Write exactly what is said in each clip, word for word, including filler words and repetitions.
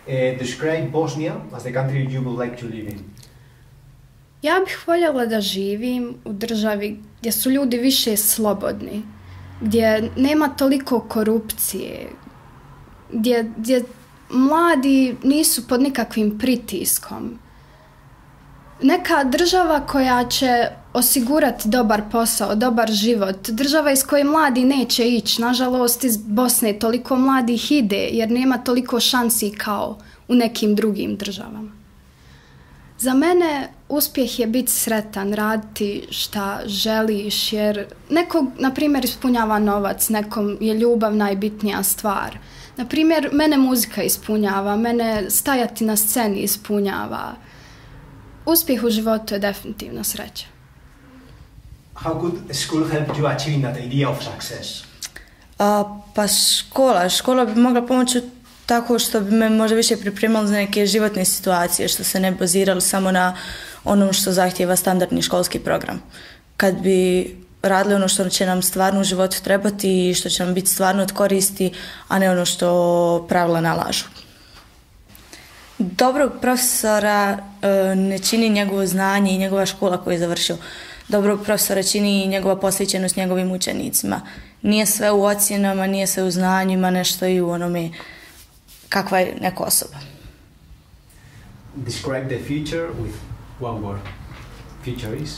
Uh, describe Bosnia as the country you would like to live in. Ja bih voljela da živim u državi gdje su ljudi više slobodni, gdje nema toliko korupcije, gdje, gdje mladi nisu pod nikakvim pritiskom. Neka država koja će osigurati dobar posao, dobar život, država iz koje mladi neće ići. Nažalost, iz Bosne toliko mladih ide jer nema toliko šansi kao u nekim drugim državama. Za mene uspjeh je biti sretan, raditi šta želiš, jer nekog, na primjer, ispunjava novac, nekom je ljubav najbitnija stvar. Na primjer, mene muzika ispunjava, mene stajati na sceni ispunjava. Uspjeh u životu je definitivno sreća. How could school help you achieving that idea of success? A, pa škola. Škola bi mogla pomoći tako što bi me možda više pripremala za neke životne situacije, što se ne baziralo samo na onom što zahtijeva standardni školski program. Kad bi radili ono što će nam stvarno u životu trebati i što će nam biti stvarno od koristi, a ne ono što pravila nalažu. Dobrog profesora e, ne čini njegovo znanje i njegova škola koju je završio. Dobrog profesora čini i njegova posvećenost njegovim učenicima. Nije sve u ocjenama, nije sve u znanjima, nešto i u onome kakva je neka osoba. Describe the future with one word. Future is?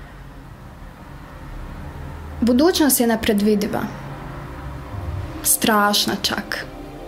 Budućnost je nepredvidiva. Strašna čak.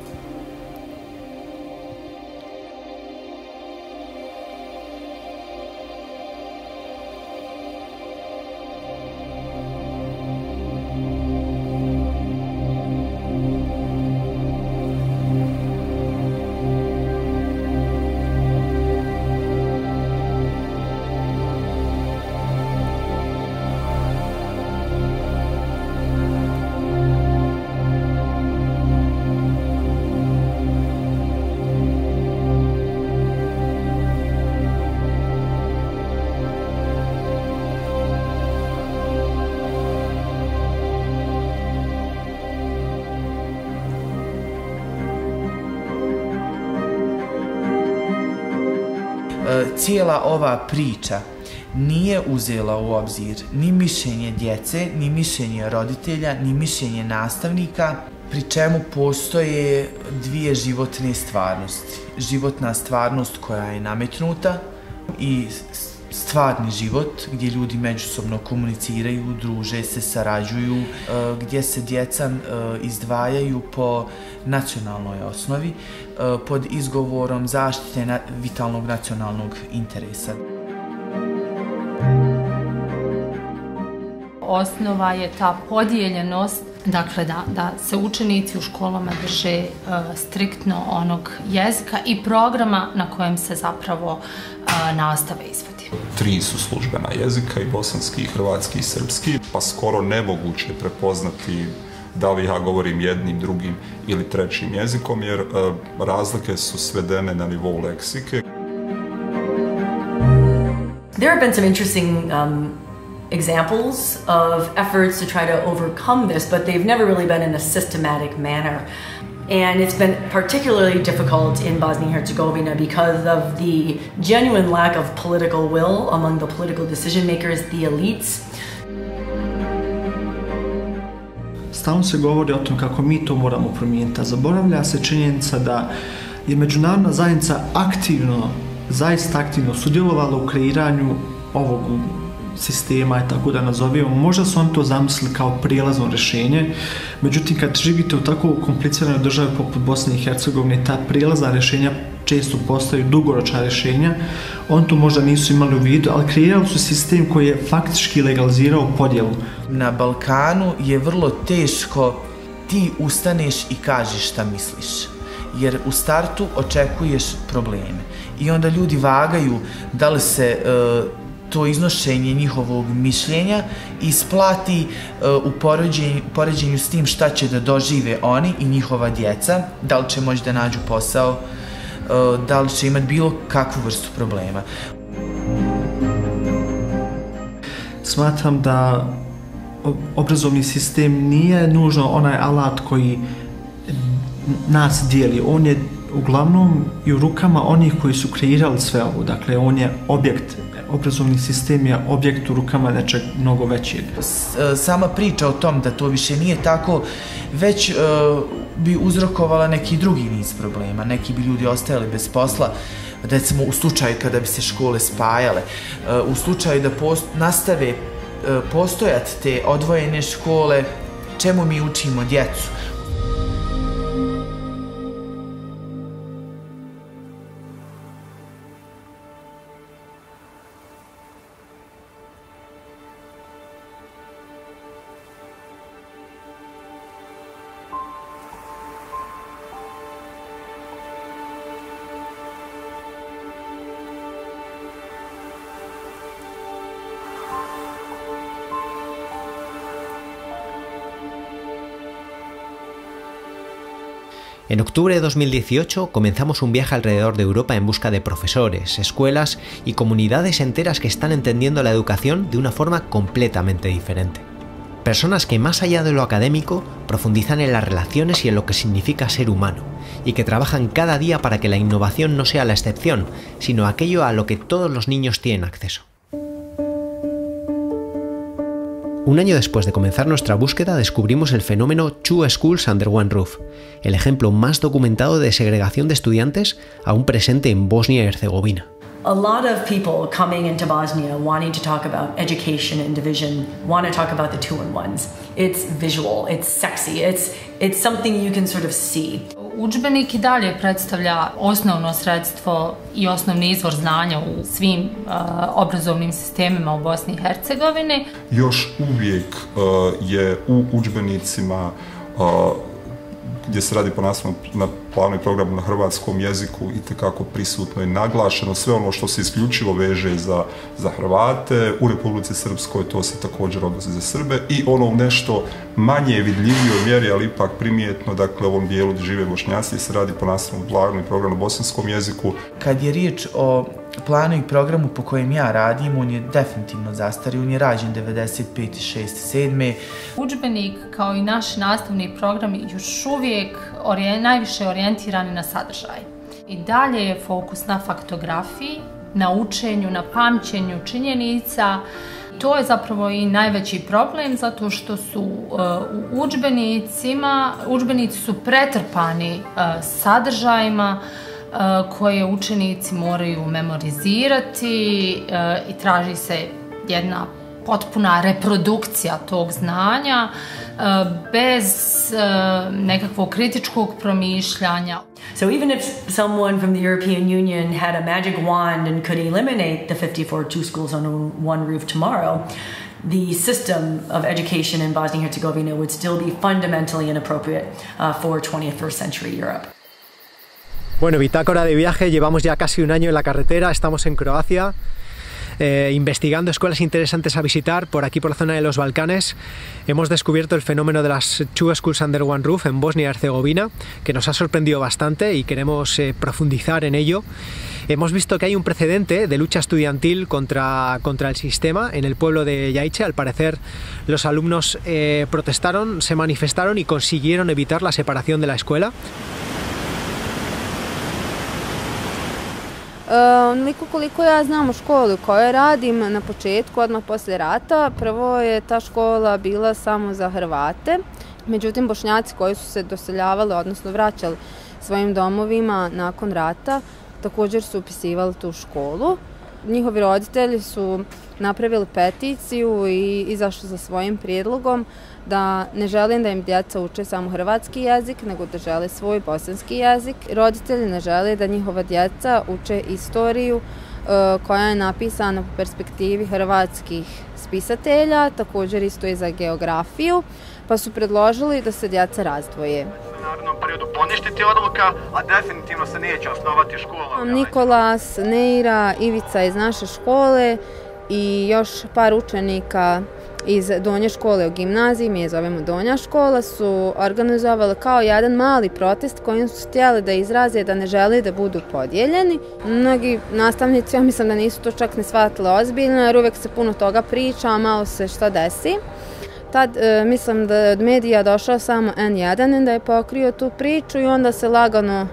Cijela ova priča nije uzela u obzir ni mišljenje djece, ni mišljenje roditelja, ni mišljenje nastavnika, pri čemu postoje dvije životne stvarnosti. Životna stvarnost koja je nametnuta i stvarni život gdje ljudi međusobno komuniciraju, druže se, sarađuju, gdje se djeca izdvajaju po nacionalnoj osnovi pod izgovorom zaštite vitalnog nacionalnog interesa. Osnova je ta podijeljenost, dakle da, da se učenici u školama drže uh, striktno onog jezika i programa na kojem se zapravo uh, nastave izvodi. Tri su službena jezika, i bosanski, i hrvatski, i srpski, pa skoro nemoguće prepoznati da li ja govorim jednim, drugim ili trećim jezikom, jer uh, razlike su svedene na nivou leksike. There have been some interesting um, examples of efforts to try to overcome this, but they've never really been in a systematic manner. And it's been particularly difficult in Bosnia and Herzegovina because of the genuine lack of political will among the political decision makers, the elites. Stalno se govori o tom kako mi to moramo promijeniti, a zaboravlja se činjenica da je međunarodna zajednica aktivno, zaista aktivno sudjelovala u kreiranju ovog sistema, tako da nazovemo. Možda su oni to zamislili kao prijelazno rješenje, međutim kad živite u tako kompliciranoj državi poput Bosne i Hercegovine, ta prijelazna rješenja često postaju dugoročna rješenja. Oni to možda nisu imali u vidu, ali kreirali su sistem koji je faktički legalizirao podjelu. Na Balkanu je vrlo teško ti ustaneš i kažeš šta misliš, jer u startu očekuješ probleme i onda ljudi vagaju da li se uh, to iznošenje njihovog mišljenja isplati uh, u poređenju, poređenju s tim šta će da dožive oni i njihova djeca, da li će moći da nađu posao, uh, da li će imati bilo kakvu vrstu problema. Smatram da obrazovni sistem nije nužno onaj alat koji nas dijeli, on je uglavnom i u rukama onih koji su kreirali sve ovo. Dakle, on je objekt, obrazovni sistem je objekt u rukama nečeg mnogo većeg. Sama priča o tom da to više nije tako, već uh, bi uzrokovala neki drugi niz problema. Neki bi ljudi ostajali bez posla, recimo u slučaju kada bi se škole spajale, uh, u slučaju da post nastave uh, postojati te odvojene škole, čemu mi učimo djecu. En octubre de dos mil dieciocho comenzamos un viaje alrededor de Europa en busca de profesores, escuelas y comunidades enteras que están entendiendo la educación de una forma completamente diferente. Personas que más allá de lo académico profundizan en las relaciones y en lo que significa ser humano, y que trabajan cada día para que la innovación no sea la excepción, sino aquello a lo que todos los niños tienen acceso. Un año después de comenzar nuestra búsqueda descubrimos el fenómeno Two Schools Under One Roof, el ejemplo más documentado de segregación de estudiantes aún presente en Bosnia y Herzegovina. A lot of people coming into Bosnia wanting to talk about education and division want to talk about the two-in-ones. It's visual, it's sexy, it's, it's something you can sort of see. Udžbenik i dalje predstavlja osnovno sredstvo i osnovni izvor znanja u svim uh, obrazovnim sistemima u Bosni i Hercegovini. Još uvijek uh, je u udžbenicima uh, gdje se radi po nastavnom na planu i programu na hrvatskom jeziku itekako prisutno i naglašeno sve ono što se isključivo veže za, za Hrvate. U Republici Srpskoj to se također odnosi za Srbe i ono u nešto manje vidljivijoj mjeri, ali ipak primijetno, dakle u ovom dijelu gdje žive Bošnjaci se radi po nastavnom planu i programu na bosanskom jeziku. Kad je riječ o planu i programu po kojem ja radim, on je definitivno zastario, on je rađen devedeset pete, šeste, sedme. Udžbenik kao i naš nastavni program još uvijek orije, najviše orijentirani na sadržaj. I dalje je fokus na faktografiji, na učenju, na pamćenju činjenica. To je zapravo i najveći problem zato što su uh, u udžbenicima, udžbenici su pretrpani uh, sadržajima uh, koje učenici moraju memorizirati uh, i traži se jedna potpuna reprodukcija tog znanja uh, bez uh, nekakvog kritičkog promišljanja. So even if someone from the European Union had a magic wand and could eliminate the fifty-four two schools under one roof tomorrow, the system of education in Bosnia and Herzegovina would still be fundamentally inappropriate uh, for twenty-first century Europe. Bueno, bitácora de viaje, llevamos ya casi un año en la carretera, estamos en Croacia. Eh, investigando escuelas interesantes a visitar por aquí por la zona de los Balcanes. Hemos descubierto el fenómeno de las Two Schools Under One Roof en Bosnia y Herzegovina, que nos ha sorprendido bastante y queremos eh, profundizar en ello. Hemos visto que hay un precedente de lucha estudiantil contra, contra el sistema en el pueblo de Jajce. Al parecer los alumnos eh, protestaron, se manifestaron y consiguieron evitar la separación de la escuela. Onoliko koliko ja znam u školi u kojoj radim, na početku, odmah poslije rata, prvo je ta škola bila samo za Hrvate, međutim Bošnjaci koji su se doseljavali, odnosno vraćali svojim domovima nakon rata, također su upisivali tu školu. Njihovi roditelji su napravili peticiju i izašli sa svojim prijedlogom da ne želim da im djeca uče samo hrvatski jezik, nego da žele svoj bosanski jezik. Roditelji ne žele da njihova djeca uče istoriju koja je napisana po perspektivi hrvatskih spisatelja, također isto i za geografiju, pa su predložili da se djeca razdvoje. U narednom periodu poništiti odluka, a definitivno se neće osnovati škola. Nikolas, Neira, Ivica iz naše škole i još par učenika iz Donje škole u gimnaziji, mi je zovemo Donja škola, su organizovali kao jedan mali protest kojim su htjeli da izraze da ne žele da budu podijeljeni. Mnogi nastavnici, ja mislim da nisu to čak ne shvatili ozbiljno, jer uvijek se puno toga priča, a malo se što desi. Tad e, mislim da je od medija došao samo en jedan da je pokrio tu priču i onda se lagano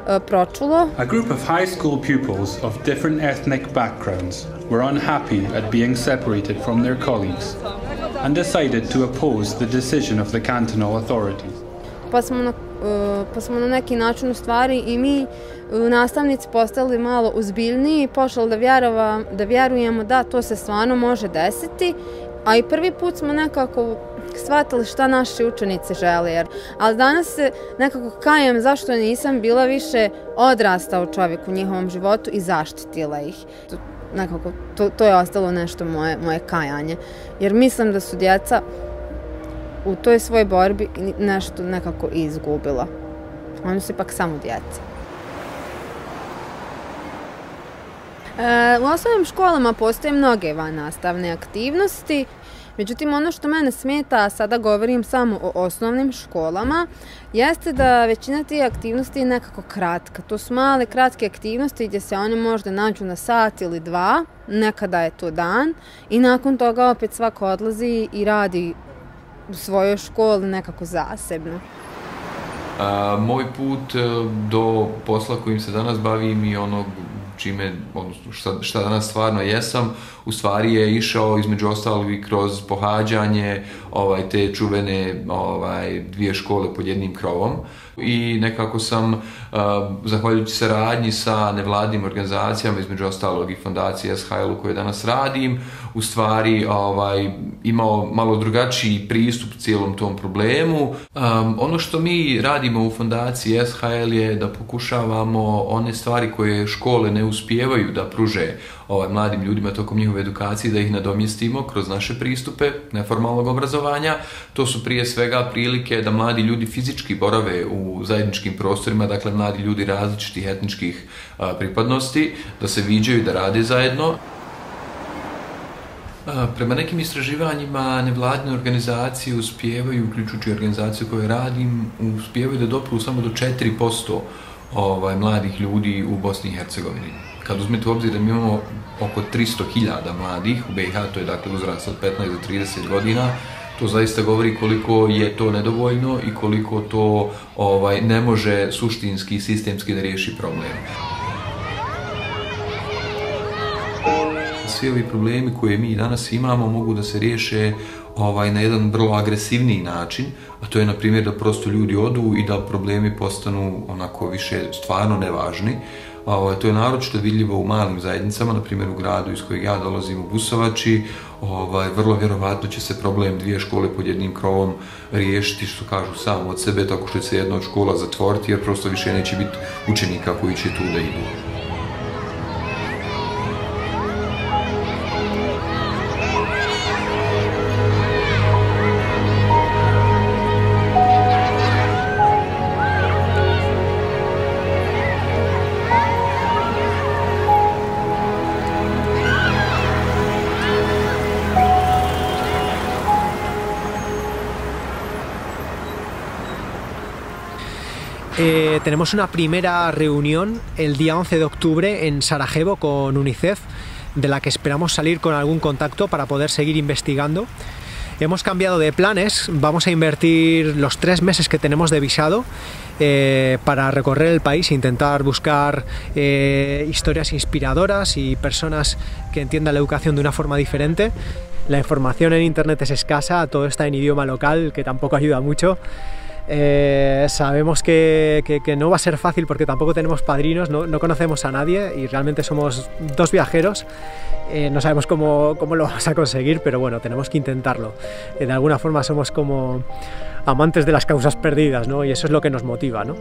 pročulo. A group of high school pupils of different ethnic backgrounds were unhappy at being separated from their colleagues and decided to oppose the decision of the cantonal authorities. Pa smo na, pa smo na neki način u stvari i mi nastavnici postali malo uzbiljniji i počeli da, vjerova, da vjerujemo da to se stvarno može desiti, a i prvi put smo nekako shvatili šta naši učenici žele, jer, ali danas se nekako kajem zašto nisam bila više odrastao čovjek u njihovom životu i zaštitila ih. Nekako, to, to je ostalo nešto moje, moje kajanje, jer mislim da su djeca u toj svojoj borbi nešto nekako izgubila. Oni su ipak samo djeca. E, u osnovnim školama postoje mnoge vannastavne aktivnosti, međutim ono što mene smeta, a sada govorim samo o osnovnim školama, jeste da većina tih aktivnosti je nekako kratka. To su male, kratke aktivnosti gdje se one možda nađu na sat ili dva, nekada je to dan, i nakon toga opet svako odlazi i radi u svojoj školi nekako zasebno. A, moj put do posla kojim se danas bavim i onog čime, odnosno šta, šta danas stvarno jesam, u stvari je išao između ostalog i kroz pohađanje ovaj, te čuvene ovaj, dvije škole pod jednim krovom. I nekako sam, uh, zahvaljujući saradnji sa nevladnim organizacijama, između ostalog i fondacije S H L u kojoj danas radim, u stvari ovaj, imao malo drugačiji pristup cijelom tom problemu. Um, ono što mi radimo u fondaciji S H L je da pokušavamo one stvari koje škole ne uspijevaju da pruže ovaj, mladim ljudima tokom njihove edukacije, da ih nadomjestimo kroz naše pristupe neformalnog obrazovanja. To su prije svega prilike da mladi ljudi fizički borave u zajedničkim prostorima, dakle mladi ljudi različitih etničkih a, pripadnosti, da se viđaju, da rade zajedno. A, prema nekim istraživanjima nevladine organizacije uspijevaju, uključujući organizaciju koju radim, uspijevaju da dopru samo do četiri posto ovaj, mladih ljudi u Bosni i Hercegovini. Kad uzmete u obzir da mi imamo oko tristo hiljada mladih u B i H, to je dakle uzrast od petnaest do trideset godina, to zaista govori koliko je to nedovoljno i koliko to ovaj, ne može suštinski i sistemski da riješi problem. Svi ovi problemi koje mi danas imamo mogu da se riješe ovaj, na jedan vrlo agresivniji način, a to je na primjer da prosto ljudi odu i da problemi postanu onako više stvarno nevažni. Ovaj, to je naročito vidljivo u malim zajednicama, na primjer u gradu iz kojeg ja dolazim, u Busovači. Ovaj, vrlo vjerovatno će se problem dvije škole pod jednim krovom riješiti, što kažu samo od sebe, tako što će se jedna od škola zatvoriti, jer prosto više neće biti učenika koji će tu da idu. Eh, tenemos una primera reunión el día once de octubre en Sarajevo con UNICEF, de la que esperamos salir con algún contacto para poder seguir investigando. Hemos cambiado de planes, vamos a invertir los tres meses que tenemos de visado eh, para recorrer el país e intentar buscar eh, historias inspiradoras y personas que entiendan la educación de una forma diferente. La información en internet es escasa, todo está en idioma local, que tampoco ayuda mucho. Eh, sabemos que, que, que no va a ser fácil porque tampoco tenemos padrinos, no, no conocemos a nadie y realmente somos dos viajeros. Eh, no sabemos cómo, cómo lo vamos a conseguir, pero bueno, tenemos que intentarlo. Eh, de alguna forma somos como amantes de las causas perdidas, ¿no? Y eso es lo que nos motiva, ¿no?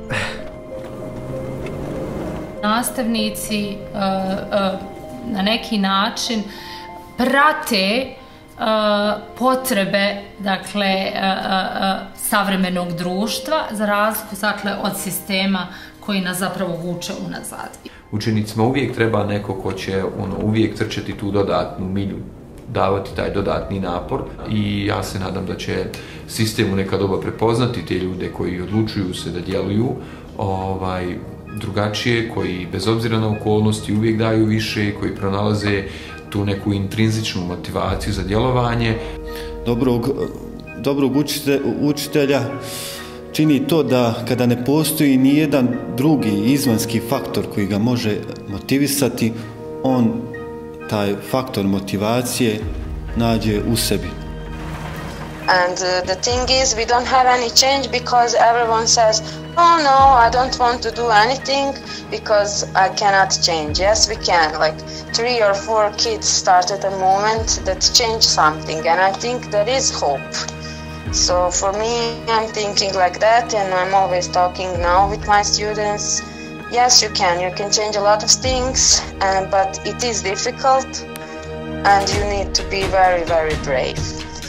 Nastavnici uh, uh, na neki način prate Uh, potrebe, dakle, uh, uh, savremenog društva, za razliku, dakle, od sistema koji nas zapravo vuče unazad. Učenicima uvijek treba neko ko će ono, uvijek trčati tu dodatnu milju, davati taj dodatni napor, i ja se nadam da će sistem u neka doba prepoznati te ljude koji odlučuju se da djeluju ovaj, drugačije, koji bez obzira na okolnosti uvijek daju više, koji pronalaze tu neku intrinzičnu motivaciju za djelovanje. Dobrog, dobrog učite, učitelja čini to da kada ne postoji ni jedan drugi izvanjski faktor koji ga može motivisati, on taj faktor motivacije nađe u sebi. And uh, the thing is, we don't have any change because everyone says, oh no, I don't want to do anything because I cannot change. Yes, we can. Like three or four kids start at a moment that change something, and I think there is hope. So for me, I'm thinking like that, and I'm always talking now with my students. Yes, you can. You can change a lot of things, and, but it is difficult, and you need to be very, very brave.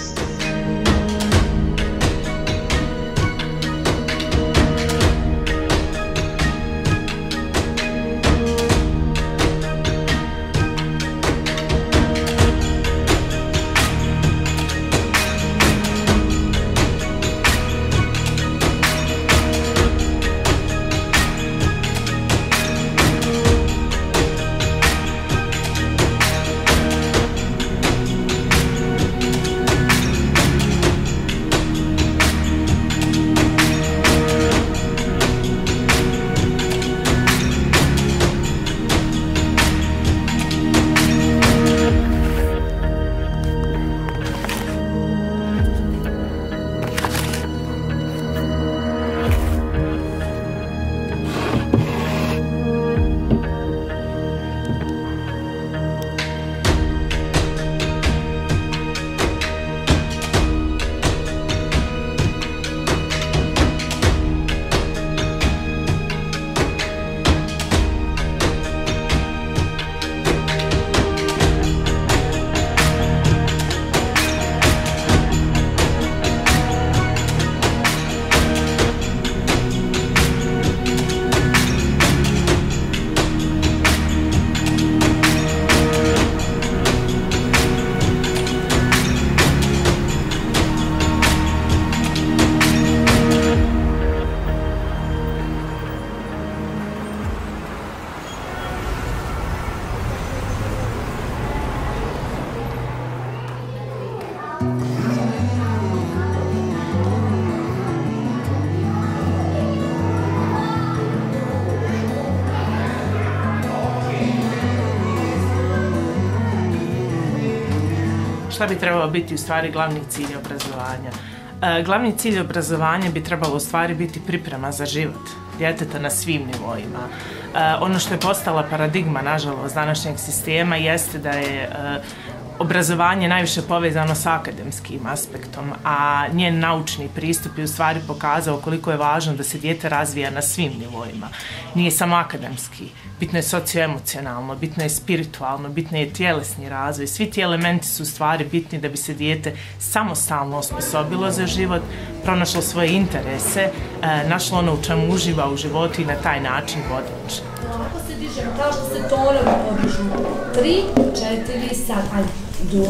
Šta bi trebalo biti u stvari glavni cilj obrazovanja? E, glavni cilj obrazovanja bi trebalo u stvari biti priprema za život djeteta na svim nivoima. E, ono što je postala paradigma, nažalost, današnjeg sistema jeste da je e, obrazovanje najviše povezano s akademskim aspektom, a njen naučni pristup je u stvari pokazao koliko je važno da se dijete razvija na svim nivoima. Nije samo akademski, bitno je socioemocionalno, bitno je spiritualno, bitno je tjelesni razvoj. Svi ti elementi su u stvari bitni da bi se dijete samostalno osposobilo za život, pronašlo svoje interese, našlo ono u čemu uživa u životu i na taj način vodi učenje. Ako se dižemo, kao što se tonovi podižu, tri, četiri, sad, ajde. Do,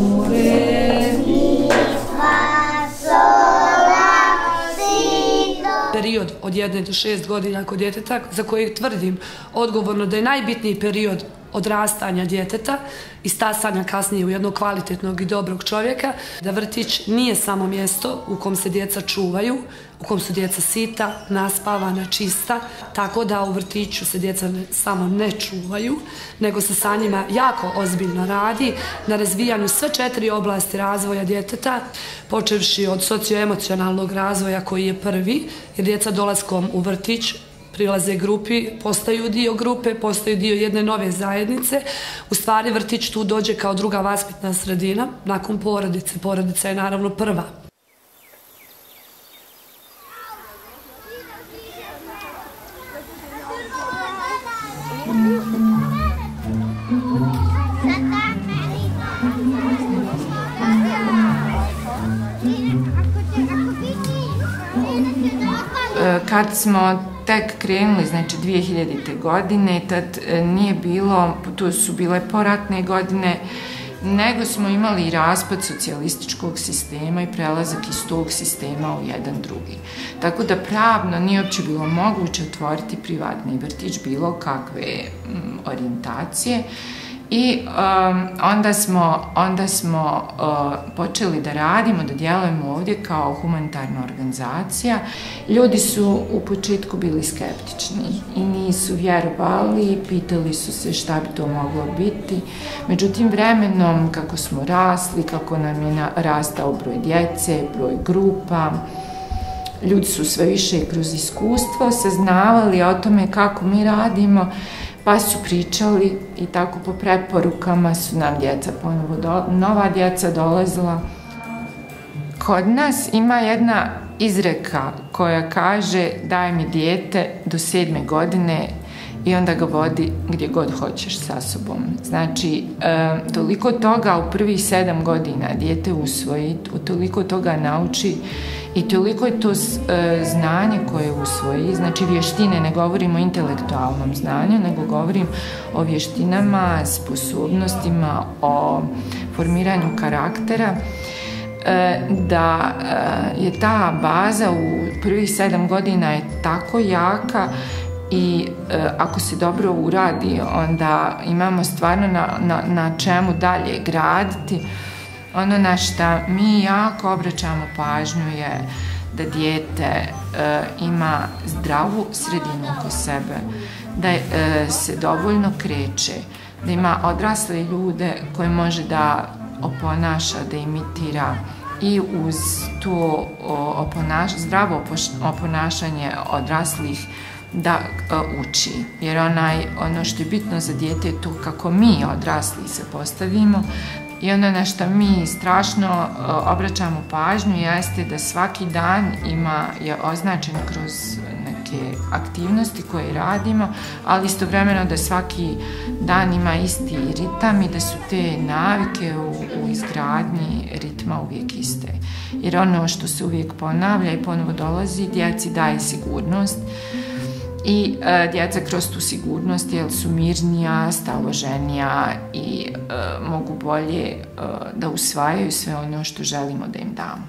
re, mi, fa, sol, la, si, do. Period od jedne do šest godina kod djeteta, za kojeg tvrdim odgovorno da je najbitniji period odrastanja djeteta i stasanja kasnije u jednog kvalitetnog i dobrog čovjeka, da vrtić nije samo mjesto u kom se djeca čuvaju, u kom su djeca sita, naspavana, čista, tako da u vrtiću se djeca ne, samo ne čuvaju, nego se sa njima jako ozbiljno radi na razvijanju sve četiri oblasti razvoja djeteta, počevši od socioemocionalnog razvoja koji je prvi, jer djeca dolaskom u vrtić prilaze grupi, postaju dio grupe, postaju dio jedne nove zajednice. U stvari vrtić tu dođe kao druga vaspitna sredina, nakon porodice. Porodica je naravno prva. Kad smo tek krenuli, znači dvije hiljadite. godine, tad nije bilo, tu su bile poratne godine, nego smo imali i raspad socijalističkog sistema i prelazak iz tog sistema u jedan drugi. Tako da pravno nije uopće bilo moguće otvoriti privatni vrtić bilo kakve mm, orijentacije I um, onda smo, onda smo uh, počeli da radimo, da djelujemo ovdje kao humanitarna organizacija. Ljudi su u početku bili skeptični i nisu vjerovali, pitali su se šta bi to moglo biti. Međutim, vremenom kako smo rasli, kako nam je rastao broj djece, broj grupa, ljudi su sve više kroz iskustvo saznavali o tome kako mi radimo, pa su pričali i tako po preporukama su nam djeca ponovo, do, nova djeca dolazila. Kod nas ima jedna izreka koja kaže daj mi dijete do sedme godine i onda ga vodi gdje god hoćeš sa sobom. Znači, e, toliko toga u prvih sedam godina dijete usvoji, toliko toga nauči i toliko je to e, znanje koje usvoji, znači vještine, ne govorim o intelektualnom znanju, nego govorim o vještinama, sposobnostima, o formiranju karaktera, e, da e, je ta baza u prvih sedam godina je tako jaka i e, ako se dobro uradi, onda imamo stvarno na, na, na čemu dalje graditi. Ono na šta mi jako obraćamo pažnju je da dijete e, ima zdravu sredinu oko sebe, da e, se dovoljno kreće, da ima odrasle ljude koje može da oponaša, da imitira i uz to oponaš, zdravo oponašanje odraslih da uh, uči. Jer onaj, ono što je bitno za dijete je to kako mi odrasli se postavimo i ono na što mi strašno uh, obraćamo pažnju jeste da svaki dan ima, je označen kroz neke aktivnosti koje radimo, ali istovremeno da svaki dan ima isti ritam i da su te navike u, u izgradnji ritma uvijek iste. Jer ono što se uvijek ponavlja i ponovo dolazi, djeci daje sigurnost. I e, djeca kroz tu sigurnost jel, su mirnija, staloženija i e, mogu bolje e, da usvajaju sve ono što želimo da im damo.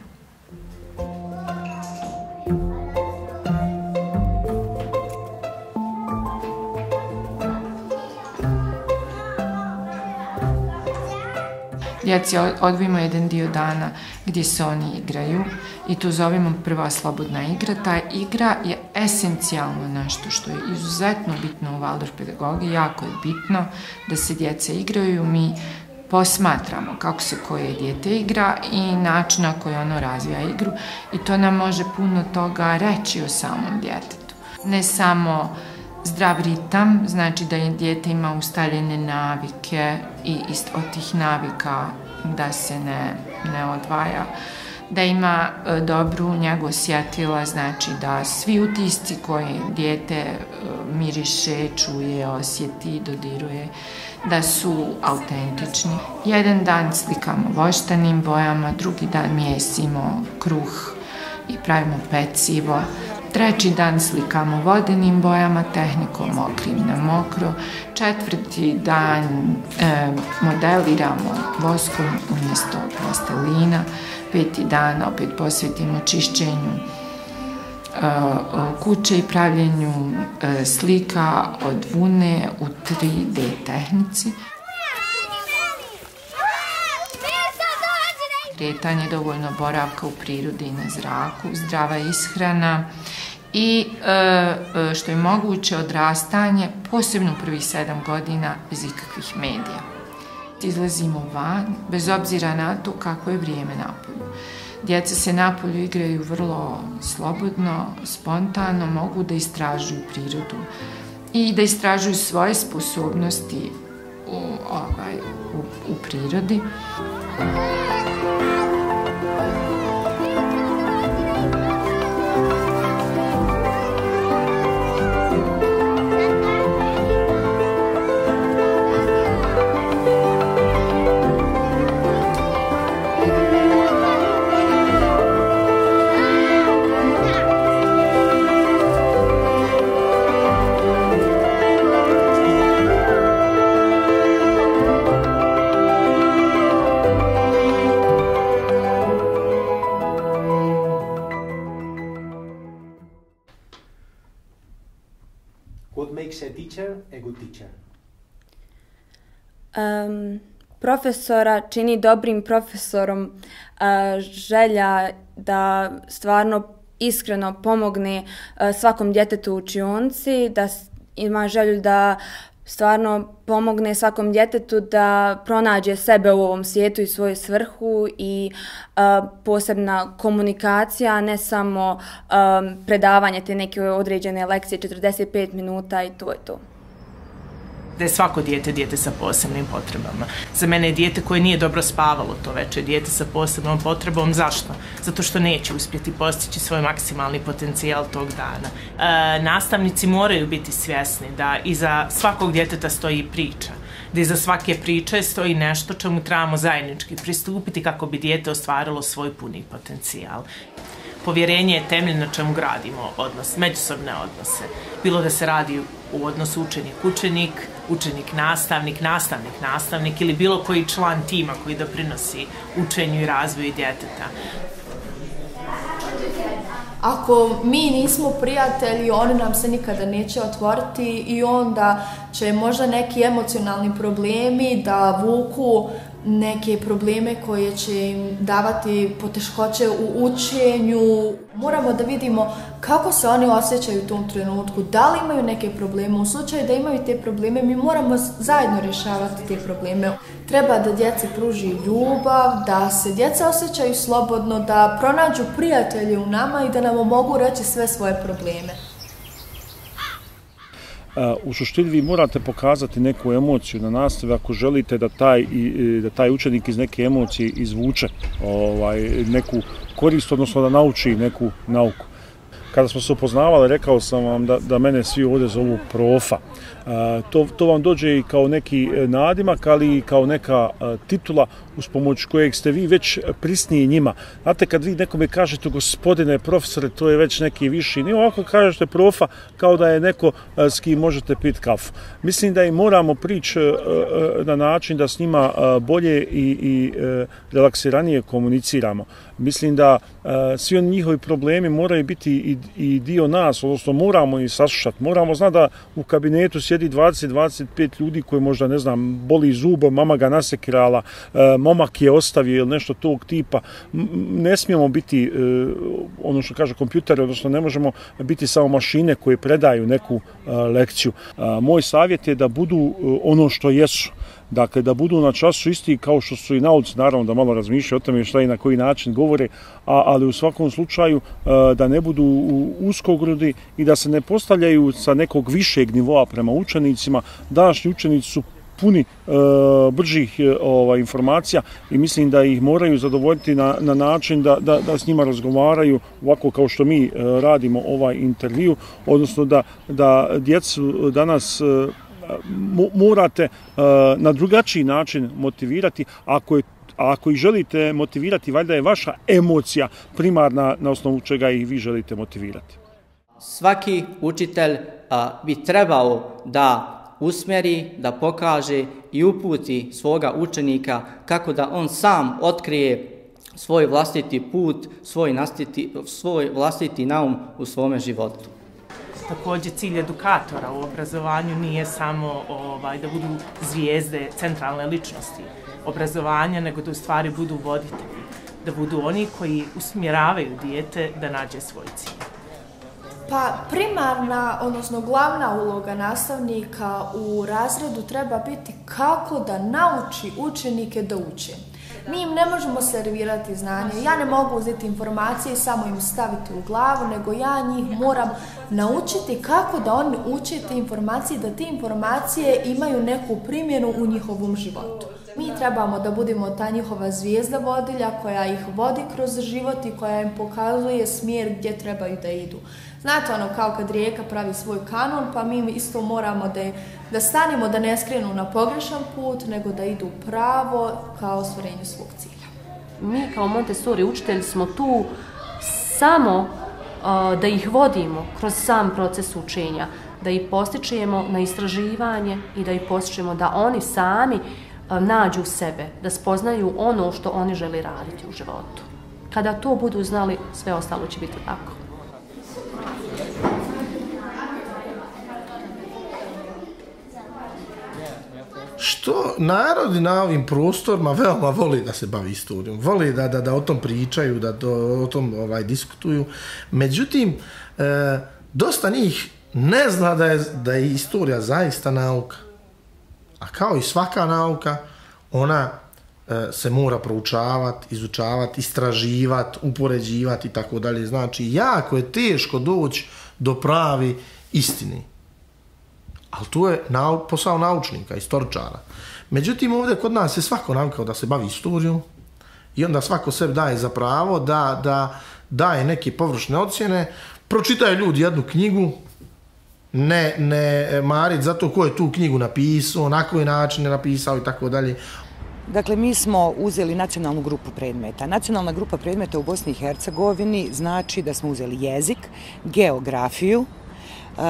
Djeci odvojimo jedan dio dana gdje se oni igraju i to zovemo prva slobodna igra. Ta igra je esencijalno nešto što je izuzetno bitno u Waldorf pedagogiji, jako je bitno da se djeca igraju. Mi posmatramo kako se koje dijete igra i način na koji ono razvija igru i to nam može puno toga reći o samom djetetu. Ne samo zdrav ritam, znači da dijete ima ustaljene navike i od tih navika da se ne, ne odvaja, da ima e, dobru njegu osjetila, znači da svi utisci koje dijete e, miriše, čuje, osjeti, dodiruje, da su autentični. Jedan dan slikamo voštanim bojama, drugi dan mijesimo kruh i pravimo pecivo. Treći dan slikamo vodenim bojama, tehnikom mokrim na mokro. Četvrti dan e, modeliramo voskom umjesto plastelina. Peti dan opet posvetimo čišćenju e, kuće i pravljenju e, slika od vune u tri D tehnici. Kretanje, dovoljno boravka u prirodi i na zraku, zdrava ishrana i e, što je moguće odrastanje, posebno u prvih sedam godina, bez ikakvih medija. Izlazimo van, bez obzira na to kako je vrijeme napolju. Djeca se napolju igraju vrlo slobodno, spontano, mogu da istražuju prirodu i da istražuju svoje sposobnosti u, ovaj, u, u prirodi. What makes a teacher a good teacher? Um, profesora čini dobrim profesorom uh, želja da stvarno iskreno pomogne uh, svakom djetetu u učionci, da ima želju da stvarno pomogne svakom djetetu da pronađe sebe u ovom svijetu i svoju svrhu i uh, posebna komunikacija, ne samo um, predavanje te neke određene lekcije, četrdeset pet minuta i to je to. Da je svako dijete dijete sa posebnim potrebama. Za mene je dijete koje nije dobro spavalo to večer, dijete sa posebnom potrebom. Zašto? Zato što neće uspjeti postići svoj maksimalni potencijal tog dana. E, nastavnici moraju biti svjesni da iza svakog djeteta stoji priča, da iza svake priče stoji nešto čemu trebamo zajednički pristupiti kako bi dijete ostvarilo svoj puni potencijal. Povjerenje je temelj na čemu gradimo odnos, međusobne odnose. Bilo da se radi u odnosu učenik-učenik, učenik-nastavnik, nastavnik-nastavnik ili bilo koji član tima koji doprinosi učenju i razvoju djeteta. Ako mi nismo prijatelji, oni nam se nikada neće otvoriti i onda će možda neki emocionalni problemi da vuku neke probleme koje će im davati poteškoće u učenju. Moramo da vidimo kako se oni osjećaju u tom trenutku, da li imaju neke probleme. U slučaju da imaju te probleme, mi moramo zajedno rješavati te probleme. Treba da djeci pruži ljubav, da se djeca osjećaju slobodno, da pronađu prijatelje u nama i da nam mogu reći sve svoje probleme. U suštini vi morate pokazati neku emociju na nastavi ako želite da taj, da taj učenik iz neke emocije izvuče ovaj, neku korist, odnosno da nauči neku nauku. Kada smo se upoznavali, rekao sam vam da, da mene svi ovdje zovu profa. E, to, to vam dođe i kao neki nadimak, ali i kao neka e, titula uz pomoć kojeg ste vi već prisniji njima. Znate, kad vi nekome kažete gospodine profesore, to je već neki viši. Ne ovako kažete profa kao da je neko e, s kim možete piti kafu. Mislim da i moramo prići e, e, na način da s njima e, bolje i, i e, relaksiranije komuniciramo. Mislim da e, svi oni njihovi problemi moraju biti i, i dio nas, odnosno moramo ih saslušati. Moramo znati da u kabinetu sjedi dvadeset do dvadeset pet ljudi koji možda, ne znam, boli zubo, mama ga nasekirala, e, momak je ostavio ili nešto tog tipa. Ne smijemo biti, e, ono što kaže kompjuter, odnosno ne možemo biti samo mašine koje predaju neku e, lekciju. E, moj savjet je da budu e, ono što jesu. Dakle, da budu na času isti kao što su i nauci, naravno da malo razmišljaju o tome šta i na koji način govore, a, ali u svakom slučaju da ne budu uskogrudi i da se ne postavljaju sa nekog višeg nivoa prema učenicima. Današnji učenici su puni e, bržih e, ova, informacija i mislim da ih moraju zadovoljiti na, na način da, da, da s njima razgovaraju ovako kao što mi e, radimo ovaj intervju, odnosno da, da djecu danas e, morate uh, na drugačiji način motivirati. Ako, je, ako ih želite motivirati, valjda je vaša emocija primarna na osnovu čega ih vi želite motivirati. Svaki učitelj uh, bi trebao da usmjeri, da pokaže i uputi svoga učenika kako da on sam otkrije svoj vlastiti put, svoj, nastiti, svoj vlastiti naum u svome životu. Također cilj edukatora u obrazovanju nije samo ovaj, da budu zvijezde, centralne ličnosti obrazovanja, nego da u stvari budu voditelji, da budu oni koji usmjeravaju dijete da nađe svoj cilj. Pa primarna, odnosno glavna uloga nastavnika u razredu treba biti kako da nauči učenike da uče. Mi im ne možemo servirati znanje, ja ne mogu uzeti informacije i samo im staviti u glavu, nego ja njih moram naučiti kako da oni uče te informacije, da te informacije imaju neku primjenu u njihovom životu. Mi trebamo da budemo ta njihova zvijezda vodilja koja ih vodi kroz život i koja im pokazuje smjer gdje trebaju da idu. Znate ono kao kad rijeka pravi svoj kanal, pa mi isto moramo da, da stanemo da ne skrenu na pogrešan put, nego da idu pravo kao ostvarenju svog cilja. Mi kao Montessori učitelji smo tu samo uh, da ih vodimo kroz sam proces učenja, da ih postičemo na istraživanje i da ih postičemo da oni sami uh, nađu sebe, da spoznaju ono što oni žele raditi u životu. Kada to budu znali, sve ostalo će biti tako. što narodi na ovim prostorima veoma voli da se bavi istorijom, voli da, da, da o tom pričaju, da do, o tom ovaj, diskutuju. Međutim, e, dosta njih ne zna da je, da je istorija zaista nauka. A kao i svaka nauka, ona e, se mora proučavati, izučavati, istraživati, upoređivati i tako dalje. Znači, jako je teško doći do pravi istine. Ali tu je nau, posao naučnika, istoričara. Međutim, ovdje kod nas je svako navikao da se bavi istorijom i onda svako sebi daje za pravo da, da daje neke površne ocjene, pročitaju ljudi jednu knjigu, ne, ne marit za to ko je tu knjigu napisao, na koji način je napisao i tako dalje. Dakle, mi smo uzeli nacionalnu grupu predmeta. Nacionalna grupa predmeta u Bosni i Hercegovini znači da smo uzeli jezik, geografiju, Uh,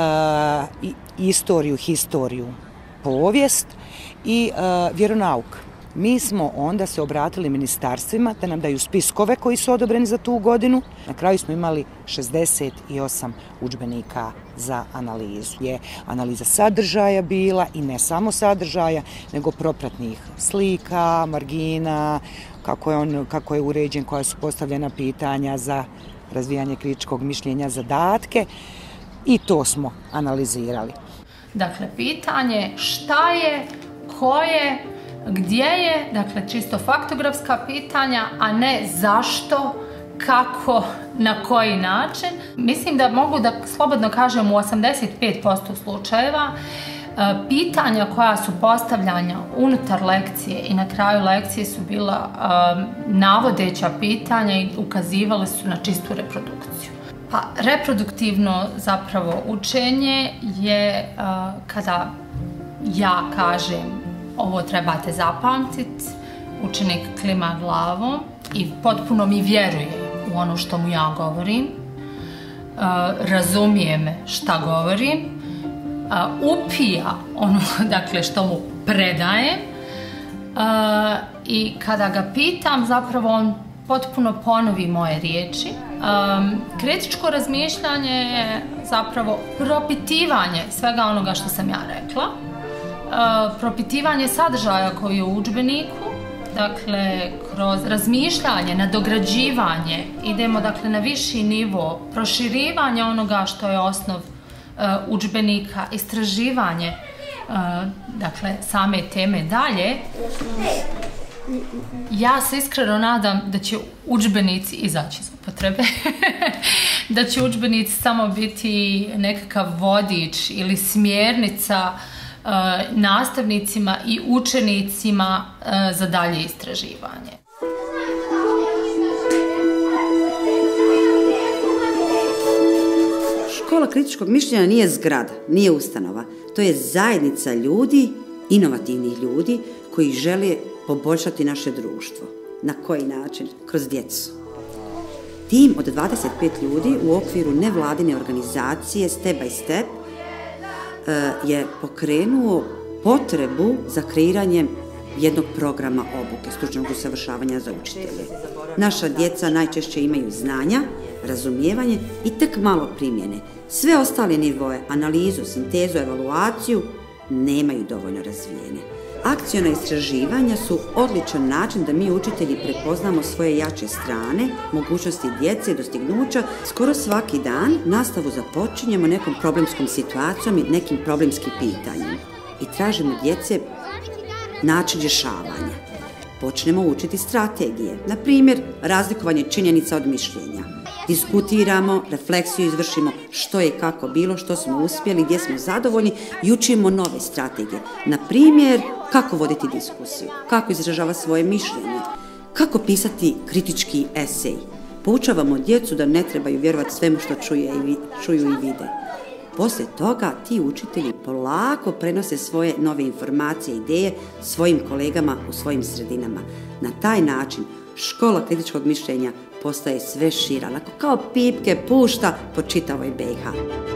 istoriju, historiju, povijest i uh, vjeronauk. Mi smo onda se obratili ministarstvima da nam daju spiskove koji su odobreni za tu godinu. Na kraju smo imali šezdeset osam udžbenika za analizu. Je analiza sadržaja bila i ne samo sadržaja, nego propratnih slika, margina, kako je, on, kako je uređen, koja su postavljena pitanja za razvijanje kritičkog mišljenja, zadatke. I to smo analizirali. Dakle, pitanje šta je, ko je, gdje je, dakle, čisto faktografska pitanja, a ne zašto, kako, na koji način. Mislim da mogu da slobodno kažem u osamdeset pet posto slučajeva pitanja koja su postavljanja unutar lekcije i na kraju lekcije su bila um, navodeća pitanja i ukazivali su na čistu reprodukciju. Pa, reproduktivno zapravo učenje je uh, kada ja kažem ovo trebate zapamtiti, učenik klima glavom i potpuno mi vjeruje u ono što mu ja govorim, uh, razumije me šta govorim, uh, upija ono dakle, što mu predajem uh, i kada ga pitam zapravo on potpuno ponovi moje riječi. Um, kritičko razmišljanje je zapravo propitivanje svega onoga što sam ja rekla, uh, propitivanje sadržaja koji je u udžbeniku, dakle kroz razmišljanje, nadograđivanje, idemo dakle na viši nivo, proširivanje onoga što je osnov uh, udžbenika, istraživanje uh, dakle same teme dalje. Ja se iskreno nadam da će udžbenici izaći iz upotrebe, da će udžbenici samo biti nekakav vodič ili smjernica uh, nastavnicima i učenicima uh, za dalje istraživanje. Škola kritičkog mišljenja nije zgrada, nije ustanova. To je zajednica ljudi, inovativnih ljudi koji žele poboljšati naše društvo. Na koji način? Kroz djecu. Tim od dvadeset pet ljudi u okviru nevladine organizacije Step by Step je pokrenuo potrebu za kreiranjem jednog programa obuke, stručnog usavršavanja za učitelje. Naša djeca najčešće imaju znanja, razumijevanje i tek malo primjene. Sve ostale nivoje, analizu, sintezu, evaluaciju, nemaju dovoljno razvijene. Akciona istraživanja su odličan način da mi učitelji prepoznamo svoje jače strane, mogućnosti djece, dostignuća. Skoro svaki dan nastavu započinjemo nekom problemskom situacijom i nekim problemskim pitanjem i tražimo djece način rješavanja. Počnemo učiti strategije, na primjer razlikovanje činjenica od mišljenja. Diskutiramo, refleksiju izvršimo što je i kako bilo, što smo uspjeli, gdje smo zadovoljni i učimo nove strategije. Na primjer, kako voditi diskusiju, kako izražava svoje mišljenje, kako pisati kritički esej. Poučavamo djecu da ne trebaju vjerovati svemu što čuje i vi, čuju i vide. Poslije toga ti učitelji polako prenose svoje nove informacije i ideje svojim kolegama u svojim sredinama. Na taj način škola kritičkog mišljenja postaje sve šira, lako kao pipke pušta po čitavoj B i H.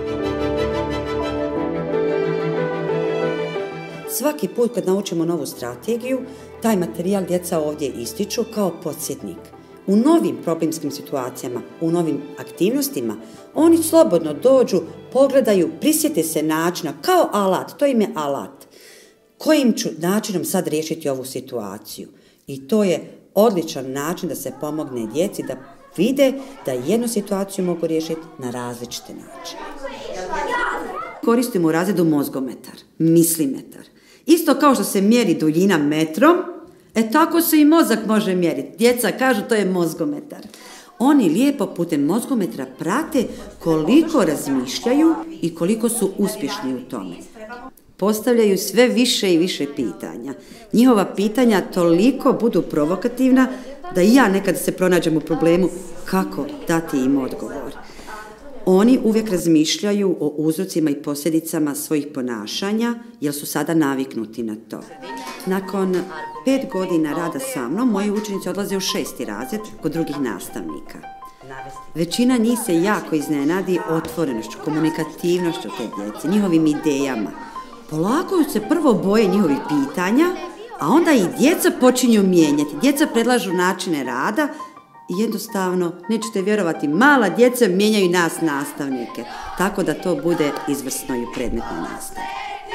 Svaki put kad naučimo novu strategiju, taj materijal djeca ovdje ističu kao podsjetnik. U novim problemskim situacijama, u novim aktivnostima, oni slobodno dođu, pogledaju, prisjete se načina kao alat, to im je alat. kojim ću načinom sad riješiti ovu situaciju. I to je odličan način da se pomogne djeci da vide da jednu situaciju mogu riješiti na različite načine. Koristimo u razredu mozgometar, mislimetar. Isto kao što se mjeri duljina metrom, e tako se i mozak može mjeriti. Djeca kažu to je mozgometar. Oni lijepo putem mozgometra prate koliko razmišljaju i koliko su uspješni u tome. Postavljaju sve više i više pitanja. Njihova pitanja toliko budu provokativna da i ja nekada se pronađem u problemu kako dati im odgovor. Oni uvijek razmišljaju o uzrocima i posljedicama svojih ponašanja jer su sada naviknuti na to. Nakon pet godina rada sa mnom, moji učenici odlaze u šesti razred kod drugih nastavnika. Većina njih se jako iznenadi otvorenošću, komunikativnošću te djece, njihovim idejama. Polako se prvo boje njihovih pitanja, a onda i djeca počinju mijenjati. Djeca predlažu načine rada i jednostavno, nećete vjerovati, mala djeca mijenjaju nas nastavnike, tako da to bude izvrsno i u predmetnoj nastavi.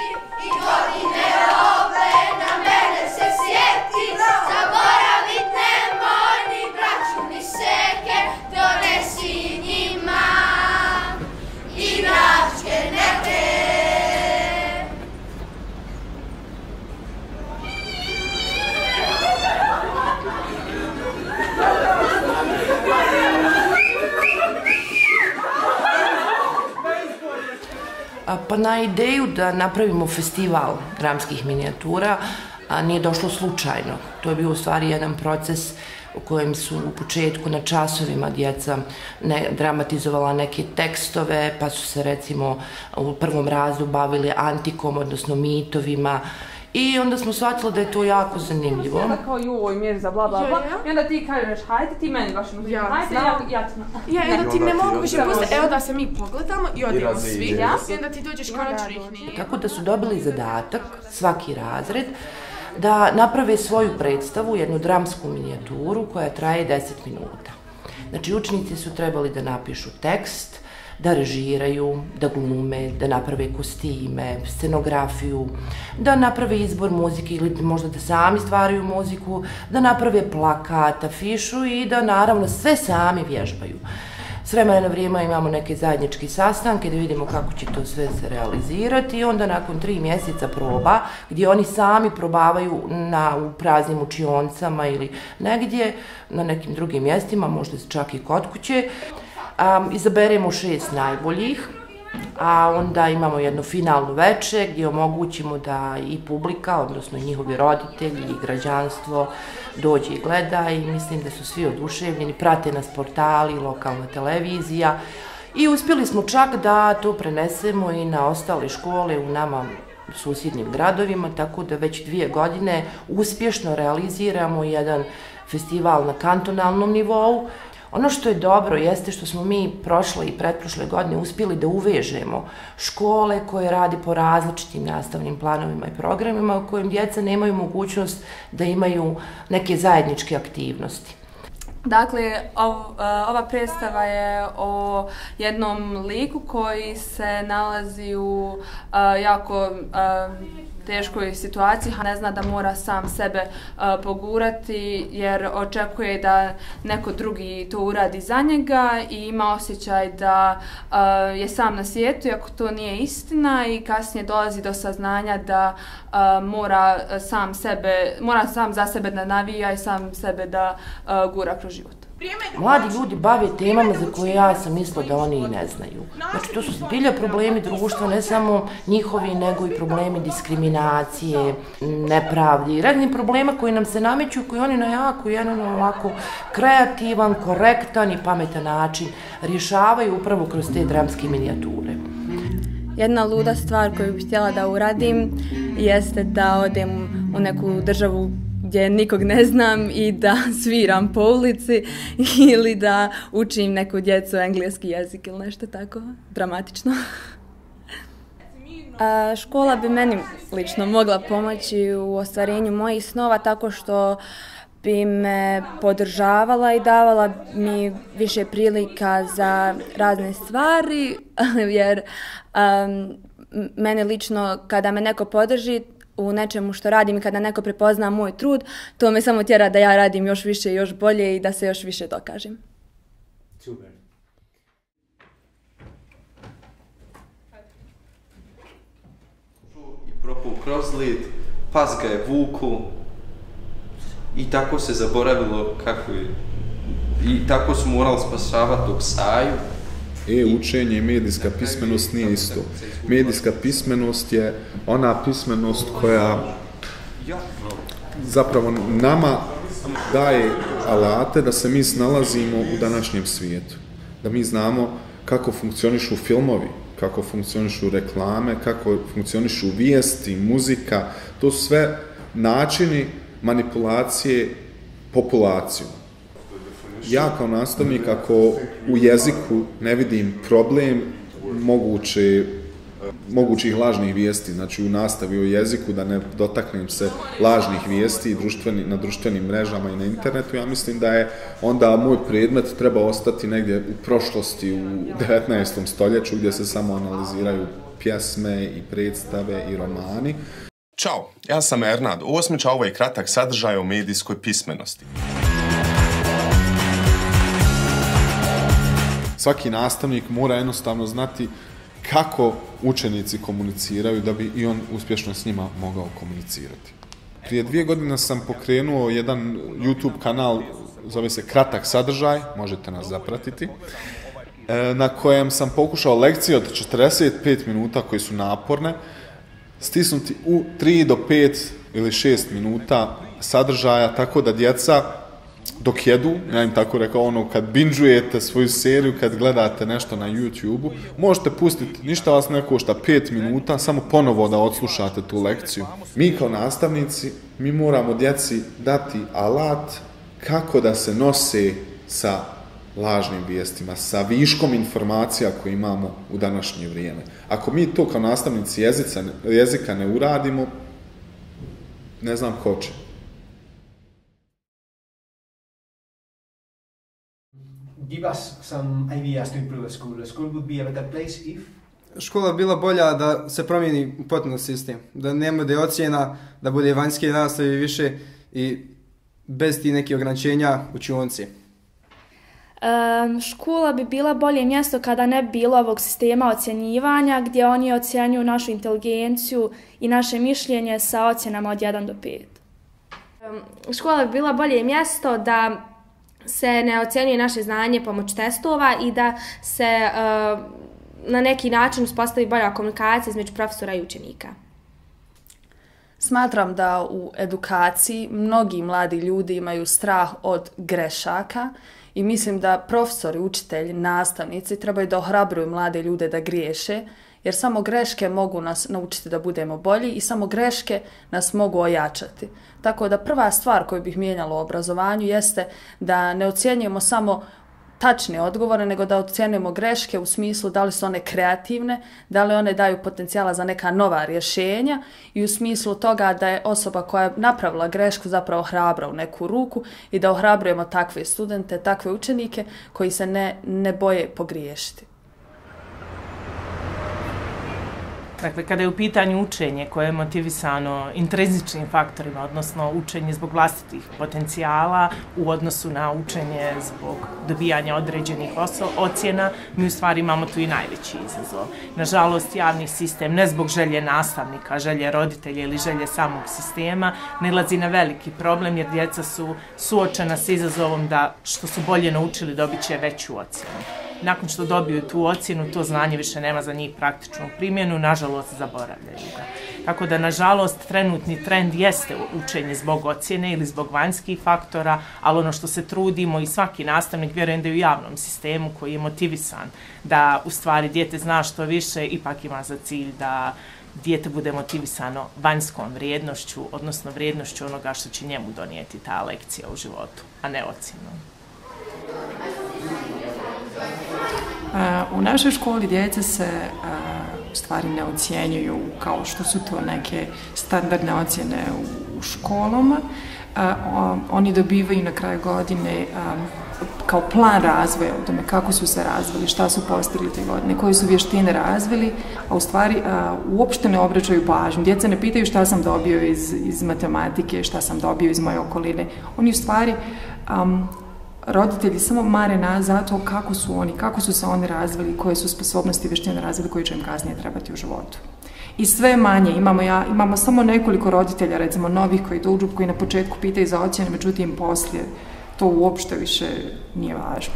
Pa na ideju da napravimo festival dramskih minijatura nije došlo slučajno. To je bio u stvari jedan proces u kojem su u početku na časovima djeca dramatizovala neke tekstove, pa su se recimo u prvom razredu bavili antikom, odnosno mitovima. I onda smo shvatili da je to jako zanimljivo. Sada kao joj, mjerza, bla, bla, bla. I onda ti kažeš, hajde ti meni baš ono, hajde, ja ti znam. Ja, i onda ti ne mogu više pustiti, evo da se mi pogledamo i odemo svi. I onda ti dođeš konačnih nije. Tako da su dobili zadatak, svaki razred, da naprave svoju predstavu, jednu dramsku minijaturu koja traje deset minuta. Znači, učenici su trebali da napišu tekst, da režiraju, da glume, da naprave kostime, scenografiju, da naprave izbor muzike ili možda da sami stvaraju muziku, da naprave plakat, afišu i da naravno sve sami vježbaju. S vremena na vrijeme imamo neke zajedničke sastanke da vidimo kako će to sve se realizirati i onda nakon tri mjeseca proba gdje oni sami probavaju na, u praznim učionicama ili negdje na nekim drugim mjestima, možda čak i kod kuće. Um, izaberemo šest najboljih, a onda imamo jedno finalno veče gdje omogućimo da i publika, odnosno njihovi roditelji i građanstvo dođe i gleda i mislim da su svi oduševljeni, prate nas portali, lokalna televizija i uspjeli smo čak da to prenesemo i na ostale škole u nama susjednim gradovima, tako da već dvije godine uspješno realiziramo jedan festival na kantonalnom nivou. Ono što je dobro jeste što smo mi prošle i pretprošle godine uspjeli da uvežemo škole koje radi po različitim nastavnim planovima i programima u kojim djeca nemaju mogućnost da imaju neke zajedničke aktivnosti. Dakle, ova predstava je o jednom liku koji se nalazi u jako teškoj situaciji, ne zna da mora sam sebe pogurati jer očekuje da neko drugi to uradi za njega i ima osjećaj da je sam na svijetu, iako to nije istina, i kasnije dolazi do saznanja da mora sam sebe, mora sam za sebe da navija i sam sebe da gura kroz život. Mladi ljudi bave temama za koje ja sam mislila da oni i ne znaju. Znači, to su zbilja problemi društva, ne samo njihovi, nego i problemi diskriminacije, nepravdi i razni problema koji nam se nameću, koji oni na jako jedan ovako kreativan, korektan i pametan način rješavaju upravo kroz te dramske minijature. Jedna luda stvar koju bih htjela da uradim jeste da odem u neku državu gdje nikog ne znam i da sviram po ulici ili da učim neku djecu engleski jezik ili nešto tako dramatično. A, škola bi meni lično mogla pomoći u ostvarenju mojih snova tako što bi me podržavala i davala mi više prilika za razne stvari, jer um, mene lično kada me neko podrži, u nečemu što radim i kada neko prepozna moj trud, to me samo tjera da ja radim još više i još bolje i da se još više dokažem. Super. I propao kroz led, pas ga je vuku i tako se zaboravilo kako je. I tako su morali spasavati dok saju. E-učenje i medijska pismenost nije isto. Medijska pismenost je ona pismenost koja zapravo nama daje alate da se mi snalazimo u današnjem svijetu. Da mi znamo kako funkcionišu filmovi, kako funkcionišu reklame, kako funkcionišu vijesti, muzika. To su sve načini manipulacije populacijom. Ja kao nastavnik, ako u jeziku ne vidim problem moguće, mogućih lažnih vijesti, znači u nastavi o jeziku da ne dotaknem se lažnih vijesti društveni, na društvenim mrežama i na internetu, ja mislim da je onda moj predmet treba ostati negdje u prošlosti, u devetnaestom stoljeću gdje se samo analiziraju pjesme i predstave i romani. Ćao, ja sam Ernad Osmić, a ovo je kratak sadržaj o medijskoj pismenosti. Svaki nastavnik mora jednostavno znati kako učenici komuniciraju da bi i on uspješno s njima mogao komunicirati. Prije dvije godine sam pokrenuo jedan YouTube kanal, zove se Kratak sadržaj, možete nas zapratiti, na kojem sam pokušao lekcije od četrdeset pet minuta koje su naporne, stisnuti u tri do pet ili šest minuta sadržaja, tako da djeca dok jedu, ja im tako rekao, ono, kad binđujete svoju seriju, kad gledate nešto na YouTube-u, možete pustiti, ništa vas ne košta, pet minuta, samo ponovo da odslušate tu lekciju. Mi kao nastavnici, mi moramo djeci dati alat kako da se nose sa lažnim vijestima, sa viškom informacija koje imamo u današnje vrijeme. Ako mi to kao nastavnici jezica, jezika ne uradimo, ne znam ko će. Give us some ideas to improve a school. A school would be a better place if... Škola bi bila bolja da se promijeni potpuno sistem, da ne bude ocjena, da bude vanjske nastave više i bez ti nekih ograničenja učionci. Um, škola bi bila bolje mjesto kada ne bi bilo ovog sistema ocjenjivanja gdje oni ocjenjuju našu inteligenciju i naše mišljenje sa ocjenama od jedan do pet. Um, škola bi bila bolje mjesto da se ne ocjenjuje naše znanje pomoću testova i da se uh, na neki način uspostavi bolja komunikacija između profesora i učenika. Smatram da u edukaciji mnogi mladi ljudi imaju strah od grešaka i mislim da profesori, učitelji, nastavnici trebaju da ohrabruju mlade ljude da griješe, jer samo greške mogu nas naučiti da budemo bolji i samo greške nas mogu ojačati. Tako da prva stvar koju bih mijenjala u obrazovanju jeste da ne ocjenjujemo samo tačne odgovore, nego da ocjenjujemo greške u smislu da li su one kreativne, da li one daju potencijala za neka nova rješenja i u smislu toga da je osoba koja je napravila grešku zapravo hrabra u neku ruku i da ohrabrujemo takve studente, takve učenike koji se ne, ne boje pogriješiti. Dakle, kada je u pitanju učenje koje je motivisano intrinzičnim faktorima, odnosno učenje zbog vlastitih potencijala u odnosu na učenje zbog dobijanja određenih ocjena, mi u stvari imamo tu i najveći izazov. Nažalost, javni sistem, ne zbog želje nastavnika, želje roditelja ili želje samog sistema, nailazi na veliki problem jer djeca su suočena s izazovom da što su bolje naučili dobit će veću ocjenu. Nakon što dobiju tu ocjenu, to znanje više nema za njih praktičnu primjenu, nažalost zaboravljaju ga. Tako da, nažalost, trenutni trend jeste učenje zbog ocjene ili zbog vanjskih faktora, ali ono što se trudimo i svaki nastavnik, vjerujem da je u javnom sistemu koji je motivisan da u stvari dijete zna što više, ipak ima za cilj da dijete bude motivisano vanjskom vrijednošću, odnosno vrijednošću onoga što će njemu donijeti ta lekcija u životu, a ne ocjenom. U našoj školi djeca se u stvari ne ocjenjuju kao što su to neke standardne ocjene u školama. Oni dobivaju na kraju godine kao plan razvoja o tome kako su se razvili, šta su postigli te godine, koje su vještine razvili, a u stvari a, uopšte ne obraćaju pažnju. Djeca ne pitaju šta sam dobio iz, iz matematike, šta sam dobio iz moje okoline. Oni u stvari, um, roditelji samo mare na zato kako su oni, kako su se oni razvili, koje su sposobnosti i vještine razvili koje će im kasnije trebati u životu. I sve manje, imamo, ja, imamo samo nekoliko roditelja, recimo novih koji dođu, koji na početku pitaju za ocjene, međutim poslije to uopšte više nije važno.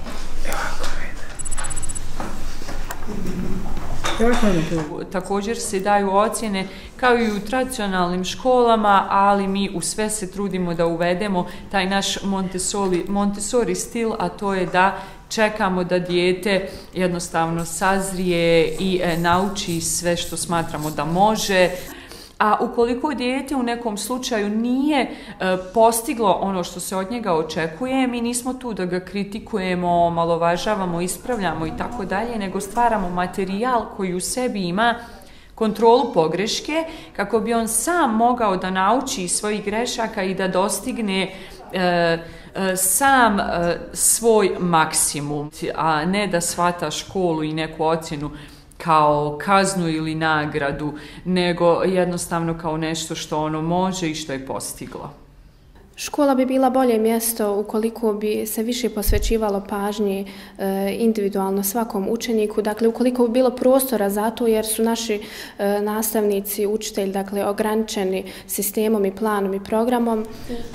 Također se daju ocjene kao i u tradicionalnim školama, ali mi u sve se trudimo da uvedemo taj naš Montessori, Montessori stil, a to je da čekamo da dijete jednostavno sazrije i e, nauči sve što smatramo da može. A ukoliko dijete u nekom slučaju nije e, postiglo ono što se od njega očekuje, mi nismo tu da ga kritikujemo, malovažavamo, ispravljamo i tako dalje, nego stvaramo materijal koji u sebi ima kontrolu pogreške kako bi on sam mogao da nauči svojih grešaka i da dostigne e, e, sam e, svoj maksimum, a ne da shvata školu i neku ocjenu kao kaznu ili nagradu, nego jednostavno kao nešto što ono može i što je postiglo. Škola bi bila bolje mjesto ukoliko bi se više posvećivalo pažnji e, individualno svakom učeniku, dakle ukoliko bi bilo prostora za to, jer su naši e, nastavnici, učitelji, dakle ograničeni sistemom i planom i programom.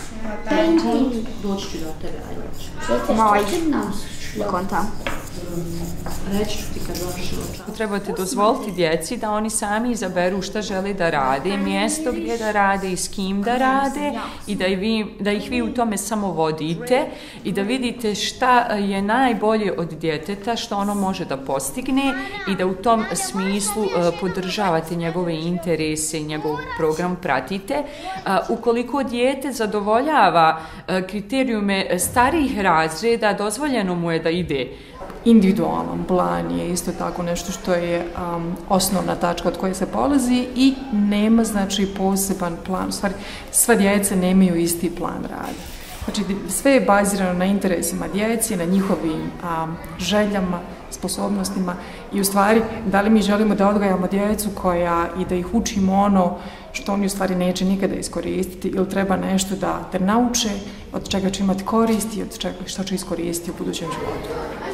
Doći ću do tebe, ajde. Konta. Reći ću ti kad završimo čas. Trebate dozvoliti djeci da oni sami izaberu šta žele da rade, mjesto gdje da rade i s kim da rade i da, vi, da ih vi u tome samo vodite i da vidite šta je najbolje od djeteta, što ono može da postigne i da u tom smislu uh, podržavate njegove interese i njegov program pratite. Uh, ukoliko dijete zadovoljava uh, kriterijume starijih razreda, dozvoljeno mu je da ide. Individualan plan je isto tako nešto što je um, osnovna tačka od koje se polazi i nema znači poseban plan. U stvari, sva djeca nemaju isti plan rada. Znači, sve je bazirano na interesima djeci, na njihovim um, željama, sposobnostima i u stvari da li mi želimo da odgajamo djecu koja i da ih učimo ono što oni u stvari neće nikada iskoristiti ili treba nešto da, da nauče, od čega će imati koristi i od čega što će iskoristiti u budućem životu.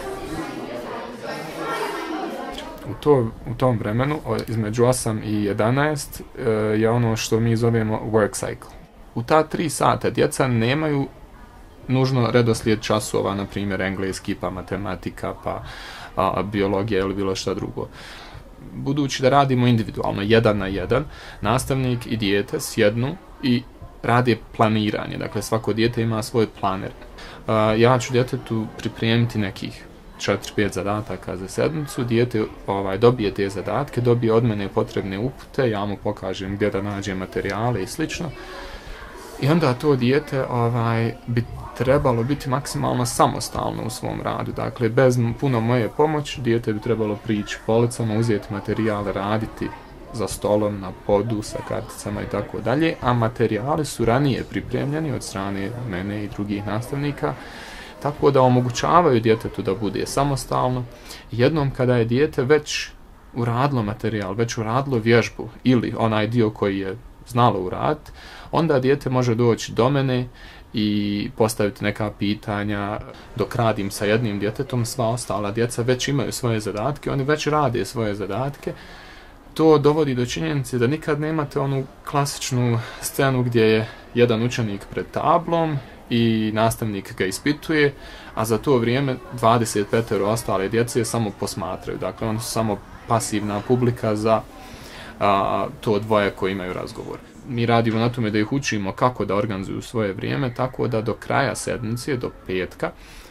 U, to, u tom vremenu, između osam i jedanaest, je ono što mi zovemo work cycle. U ta tri sata djeca nemaju nužno redoslijed časova, na primjer engleski, pa matematika, pa a, biologija ili bilo šta drugo. Budući da radimo individualno, jedan na jedan, nastavnik i dijete sjednu i rade planiranje. Dakle, svako dijete ima svoj planer. A, ja ću djetetu pripremiti nekih četiri pet zadataka za sedmicu, dijete ovaj, dobije te zadatke, dobije od mene potrebne upute, ja mu pokažem gdje da nađe materijale i slično. I onda to dijete ovaj, bi trebalo biti maksimalno samostalno u svom radu. Dakle, bez puno moje pomoći, dijete bi trebalo prići policama, uzeti materijale, raditi za stolom, na podu, sa karticama i tako dalje, a materijali su ranije pripremljeni od strane mene i drugih nastavnika, tako da omogućavaju djetetu da bude samostalno. Jednom kada je dijete već uradilo materijal, već uradilo vježbu ili onaj dio koji je znalo uraditi, onda dijete može doći do mene i postaviti neka pitanja. Dok radim sa jednim djetetom, sva ostala djeca već imaju svoje zadatke, oni već rade svoje zadatke. To dovodi do činjenice da nikad nemate onu klasičnu scenu gdje je jedan učenik pred tablom i nastavnik ga ispituje, a za to vrijeme dvadeset pet ostale djece samo posmatraju. Dakle, oni su samo pasivna publika za a, to dvoje koji imaju razgovor. Mi radimo na tome da ih učimo kako da organizuju svoje vrijeme, tako da do kraja sedmice, do petka,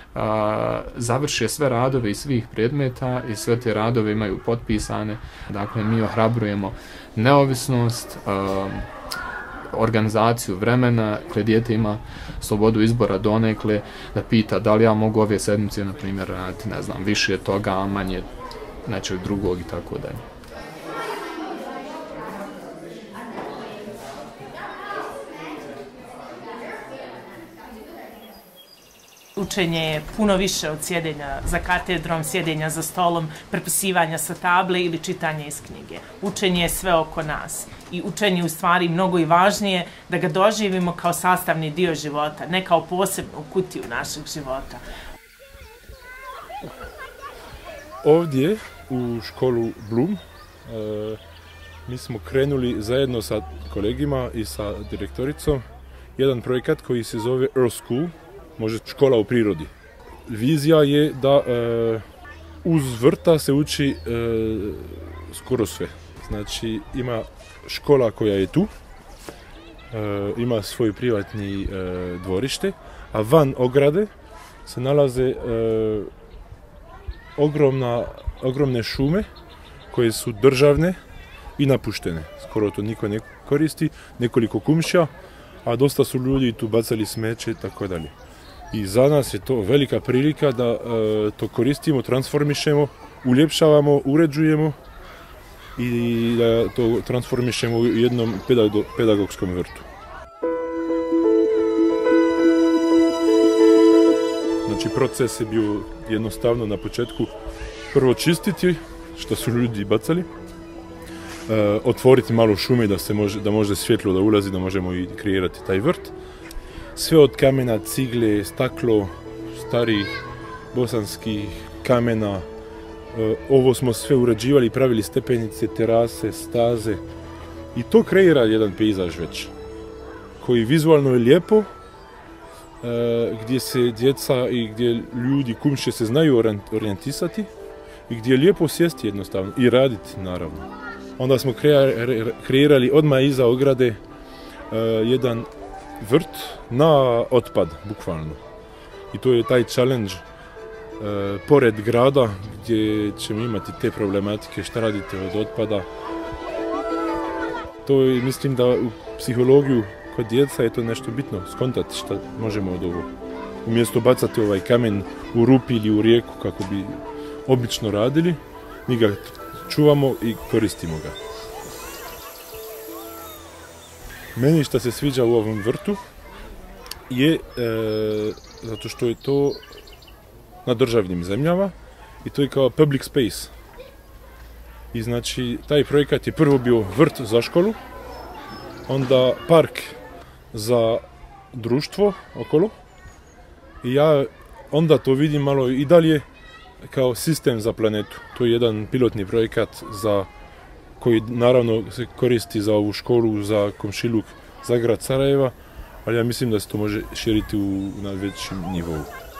a, završe sve radove iz svih predmeta i sve te radove imaju potpisane. Dakle, mi ohrabrujemo neovisnost, a, organizaciju vremena, gdje dijete ima slobodu izbora donekle, da pita da li ja mogu ove sedmice, na primjer, raditi, ne znam, više toga, a manje nečeg drugog i tako dalje. U učenje je puno više od sjedenja za katedrom, sjedenja za stolom, prepisivanja sa table ili čitanja iz knjige. Učenje je sve oko nas i učenje je u stvari mnogo i važnije da ga doživimo kao sastavni dio života, ne kao posebnu kutiju našeg života. Ovdje u školu Blum e, mi smo krenuli zajedno sa kolegima i sa direktoricom jedan projekat koji se zove Earth School, može škola u prirodi. Vizija je da e, uz vrta se uči e, skoro sve. Znači ima škola koja je tu, e, ima svoj privatni e, dvorište, a van ograde se nalaze e, ogromna, ogromne šume koje su državne i napuštene. Skoro to niko ne koristi, nekoliko kumšća, a dosta su ljudi tu bacali smeće i tako dalje. I za nas je to velika prilika da e, to koristimo, transformišemo, uljepšavamo, uređujemo i da to transformišemo u jednom pedagogskom vrtu. Znači proces je bio jednostavno na početku prvo čistiti što su ljudi bacali, e, otvoriti malo šume da se može, da može svjetlo da ulazi, da možemo i kreirati taj vrt. Sve od kamena, cigle, staklo, starih bosanskih kamena. E, ovo smo sve uređivali, pravili stepenice, terase, staze i to kreira jedan pejzaž već koji vizualno je lijepo, e, gdje se djeca i gdje ljudi, kumšće se znaju orijentisati i gdje je lijepo sjesti jednostavno i raditi naravno. Onda smo kreirali odmah iza ograde e, jedan vrt na otpad, bukvalno. I to je taj challenge e, pored grada gdje ćemo imati te problematike, šta radite od otpada. To je, mislim da u psihologiju kod djeca je to nešto bitno, skontati šta možemo od ovo. Umjesto bacati ovaj kamen u rupi ili u rijeku kako bi obično radili, mi ga čuvamo i koristimo ga. Meni što se sviđa u ovom vrtu je e, zato što je to na državnim zemljama i to je kao public space. I znači taj projekat je prvo bio vrt za školu, onda park za društvo okolo i ja onda to vidim malo i dalje kao sistem za planetu. To je jedan pilotni projekat za koji naravno se koristi za ovu školu, za komšiluk, za grad Sarajeva, ali ja mislim da se to može širiti u, na većem nivou.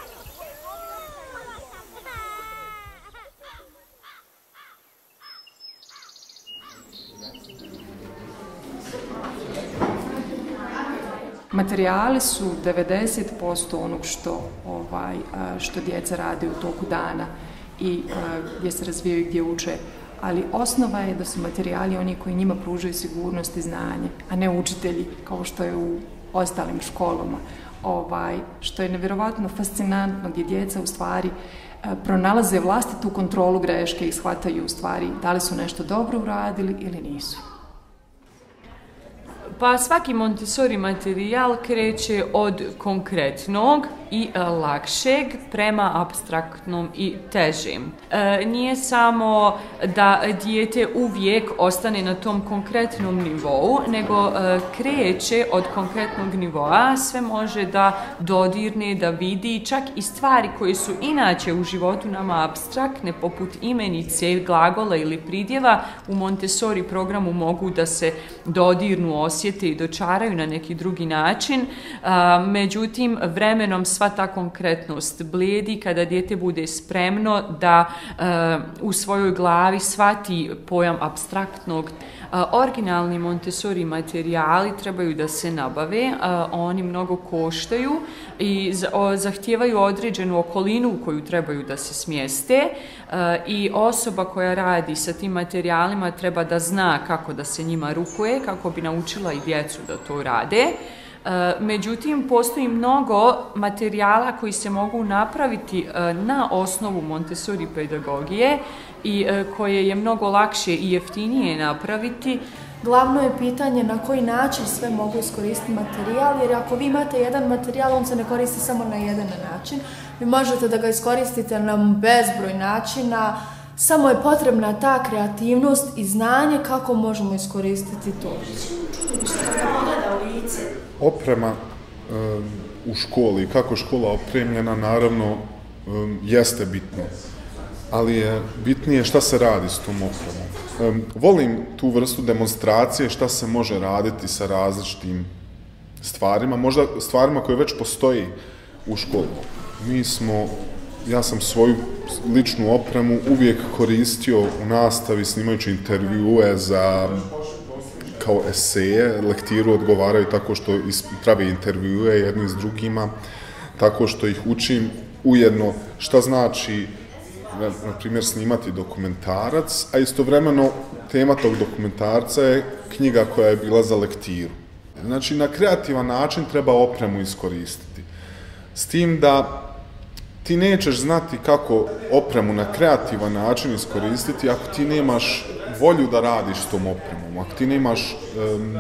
Materijali su devedeset posto onog što, ovaj, što djeca rade u toku dana i gdje se razvijaju i gdje uče. Ali osnova je da su materijali oni koji njima pružaju sigurnost i znanje, a ne učitelji kao što je u ostalim školama. Ovaj, što je nevjerovatno fascinantno gdje djeca u stvari pronalaze vlastitu kontrolu greške i shvataju u stvari da li su nešto dobro uradili ili nisu. Pa svaki Montessori materijal kreće od konkretnog i e, lakšeg prema apstraktnom i težim. E, nije samo da dijete uvijek ostane na tom konkretnom nivou, nego e, kreće od konkretnog nivoa, sve može da dodirne, da vidi, čak i stvari koje su inače u životu nama apstraktne, poput imenice, glagola ili pridjeva, u Montessori programu mogu da se dodirnu, osjete i dočaraju na neki drugi način. A, međutim, vremenom sva ta konkretnost blijedi kada dijete bude spremno da a, u svojoj glavi shvati pojam apstraktnog. A, originalni Montessori materijali trebaju da se nabave, a, oni mnogo koštaju i za, o, zahtijevaju određenu okolinu u koju trebaju da se smjeste a, i osoba koja radi sa tim materijalima treba da zna kako da se njima rukuje, kako bi naučila i djecu da to rade. Međutim, postoji mnogo materijala koji se mogu napraviti na osnovu Montessori pedagogije i koje je mnogo lakše i jeftinije napraviti. Glavno je pitanje na koji način sve mogu iskoristiti materijal, jer ako vi imate jedan materijal, on se ne koristi samo na jedan način. Vi možete da ga iskoristite na bezbroj načina, samo je potrebna ta kreativnost i znanje kako možemo iskoristiti to. Oprema um, u školi, kako je škola opremljena, naravno um, jeste bitno, ali je bitnije šta se radi s tom opremom. Um, volim tu vrstu demonstracije šta se može raditi sa različitim stvarima, možda stvarima koje već postoji u školi. Mi smo, ja sam svoju ličnu opremu uvijek koristio u nastavi snimajući intervjue za kao eseje, lektiru odgovaraju tako što pravi intervjue jedni s drugima, tako što ih učim ujedno šta znači, na primjer, snimati dokumentarac, a istovremeno tema tog dokumentarca je knjiga koja je bila za lektiru. Znači, na kreativan način treba opremu iskoristiti. S tim da ti nećeš znati kako opremu na kreativan način iskoristiti ako ti nemaš volju da radiš s tom opremom, ako ti nemaš um,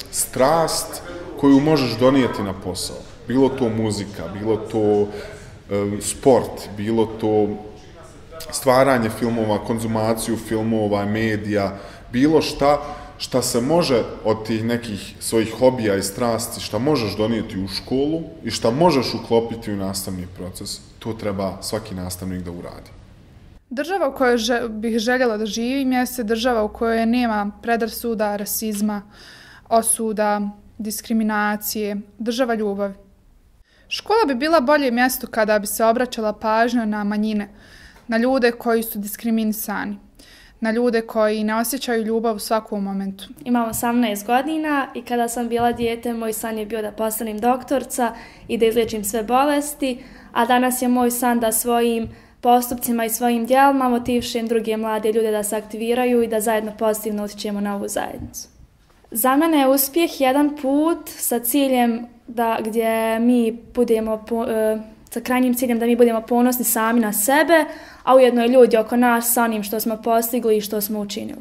strast koju možeš donijeti na posao. Bilo to muzika, bilo to um, sport, bilo to stvaranje filmova, konzumaciju filmova, medija, bilo šta šta se može od tih nekih svojih hobija i strasti, šta možeš donijeti u školu i šta možeš uklopiti u nastavni proces, to treba svaki nastavnik da uradi. Država u kojoj že, bih željela da živim jeste država u kojoj nema predrasuda, rasizma, osuda, diskriminacije, država ljubavi. Škola bi bila bolje mjesto kada bi se obraćala pažnja na manjine, na ljude koji su diskriminisani, na ljude koji ne osjećaju ljubav u svakom momentu. Imam osamnaest godina i kada sam bila dijete, moj san je bio da postanem doktorca i da izliječim sve bolesti, a danas je moj san da svojim postupcima i svojim djelima motivišem druge mlade ljude da se aktiviraju i da zajedno pozitivno utječemo na ovu zajednicu. Za mene je uspjeh jedan put sa ciljem da gdje mi budemo po, e, sa krajnjim ciljem da mi budemo ponosni sami na sebe, a ujedno i ljudi oko nas sa onim što smo postigli i što smo učinili.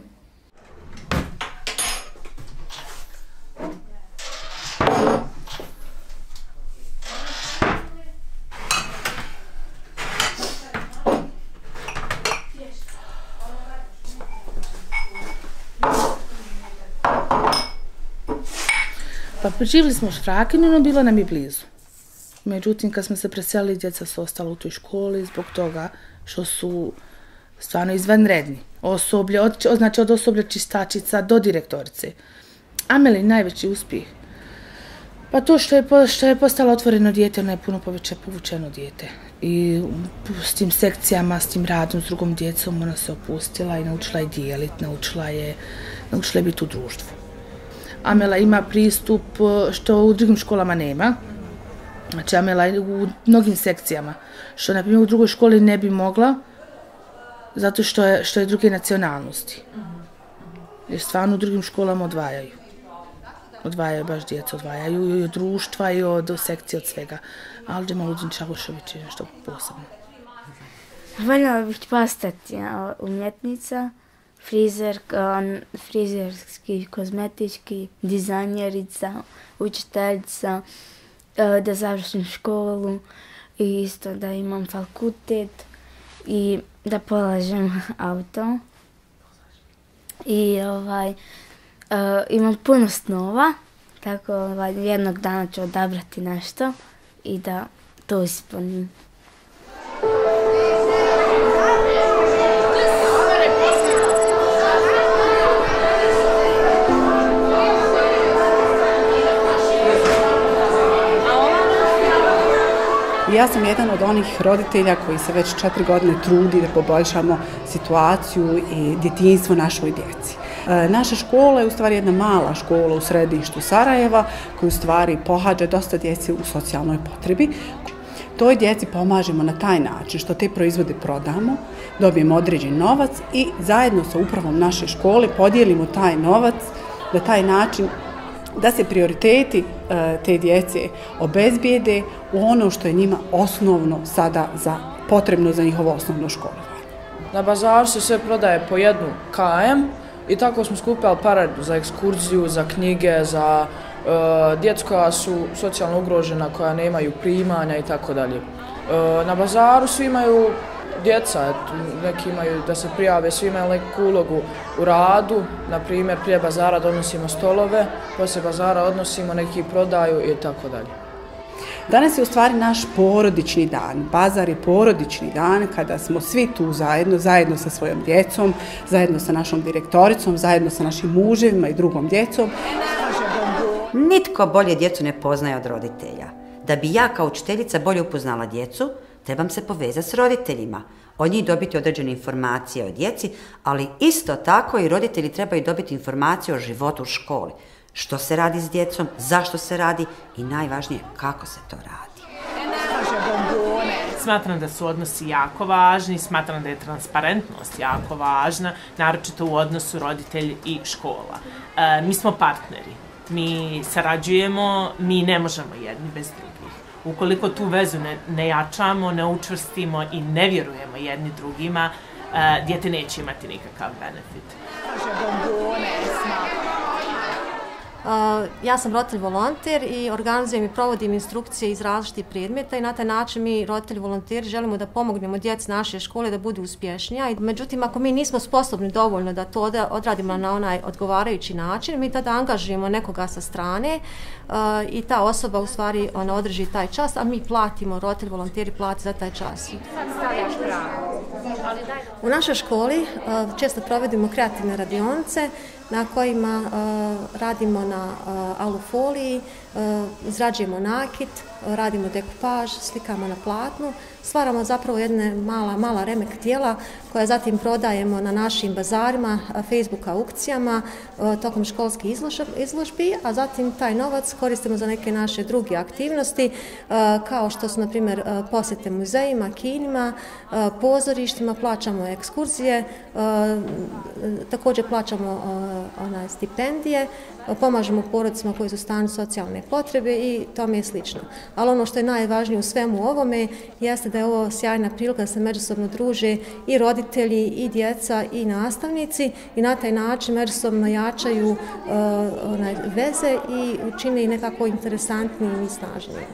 Pa živjeli smo u Šfrakinu, no bilo nam je blizu. Međutim, kad smo se preselili, djeca su ostala u toj školi zbog toga što su stvarno izvanredni. Osoblje, od, znači od osoblja čistačica do direktorice. Ameli najveći uspjeh. Pa to što je, što je postalo otvoreno dijete, ona je puno poveće povučeno dijete. I s tim sekcijama, s tim radom, s drugom djecom, ona se opustila i naučila je dijeliti, naučila je, naučila je biti u društvu. Amela ima pristup što u drugim školama nema. Znači, Amela je u mnogim sekcijama, što, na primjer, u drugoj školi ne bi mogla, zato što je, što je druge nacionalnosti. Jer stvarno u drugim školama odvajaju. Odvajaju baš djeca, odvajaju i od društva i od, od sekcije, od svega. Ali Džemaludin Čavušević je nešto posebno. Voljela bih postati umjetnica, frizer, frizerski, kozmetički, dizajnjerica, učiteljica, da završim školu i isto da imam fakultet i da polažem auto. I ovaj, uh, imam puno snova, tako ovaj, jednog dana ću odabrati nešto i da to ispunim. Ja sam jedan od onih roditelja koji se već četiri godine trudi da poboljšamo situaciju i djetinjstvo našoj djeci. E, naša škola je u stvari jedna mala škola u središtu Sarajeva koju u stvari pohađa dosta djece u socijalnoj potrebi. Toj djeci pomažemo na taj način što te proizvode prodamo, dobijemo određen novac i zajedno sa upravom naše škole podijelimo taj novac na taj način da se prioriteti e, te djece obezbijede u ono što je njima osnovno sada za, potrebno za njihovo osnovno školovanje. Na bazaru se sve prodaje po jednu kajem, I tako smo skupljali pare za ekskurziju, za knjige, za uh, djecu koja su socijalno ugrožena, koja nemaju primanja i tako dalje. Na bazaru svi imaju djeca, neki imaju da se prijave, svi imaju neku ulogu u radu, na primjer prije bazara donosimo stolove, poslije bazara odnosimo, neki prodaju i tako dalje. Danas je u stvari naš porodični dan. Bazar je porodični dan kada smo svi tu zajedno, zajedno sa svojom djecom, zajedno sa našom direktoricom, zajedno sa našim muževima i drugom djecom. Nitko bolje djecu ne poznaje od roditelja. Da bi ja kao učiteljica bolje upoznala djecu, trebam se povezati s roditeljima, od njih dobiti određene informacije o djeci, ali isto tako i roditelji trebaju dobiti informacije o životu u školi. Što se radi s djecom, zašto se radi i najvažnije kako se to radi. Smatram da su odnosi jako važni, smatram da je transparentnost jako važna, naročito u odnosu roditelj i škola. E, mi smo partneri, mi sarađujemo, mi ne možemo jedni bez drugih. Ukoliko tu vezu ne, ne jačamo, ne učvrstimo i ne vjerujemo jedni drugima, e, dijete neće imati nikakav benefit. Uh, ja sam roditelj volonter i organizujem i provodim instrukcije iz različitih predmeta i na taj način mi roditelji volonteri želimo da pomognemo djeci naše škole da budu uspješnija. Međutim, ako mi nismo sposobni dovoljno da to odradimo na onaj odgovarajući način, mi tada angažujemo nekoga sa strane uh, i ta osoba u stvari ona održi taj čas, a mi platimo, roditelji volonteri plati za taj čas. U našoj školi uh, često provodimo kreativne radionice na kojima uh, radimo na uh, alufoliji, uh, izrađujemo nakit, uh, radimo dekupaž, slikamo na platnu, stvaramo zapravo jedne mala, mala remek tijela koja zatim prodajemo na našim bazarima, uh, Facebook aukcijama, uh, tokom školskih izložbi, a zatim taj novac koristimo za neke naše druge aktivnosti, uh, kao što su, na primjer, uh, posjete muzejima, kinima, uh, pozorištima, plaćamo ekskurzije, uh, također plaćamo uh, Ona, stipendije, pomažemo porodicima koji su u stanju socijalne potrebe i tome je slično. Ali ono što je najvažnije u svemu ovome jeste da je ovo sjajna prilika da se međusobno druže i roditelji, i djeca, i nastavnici i na taj način međusobno jačaju uh, onaj, veze i čine i nekako interesantnijim i snažnijim.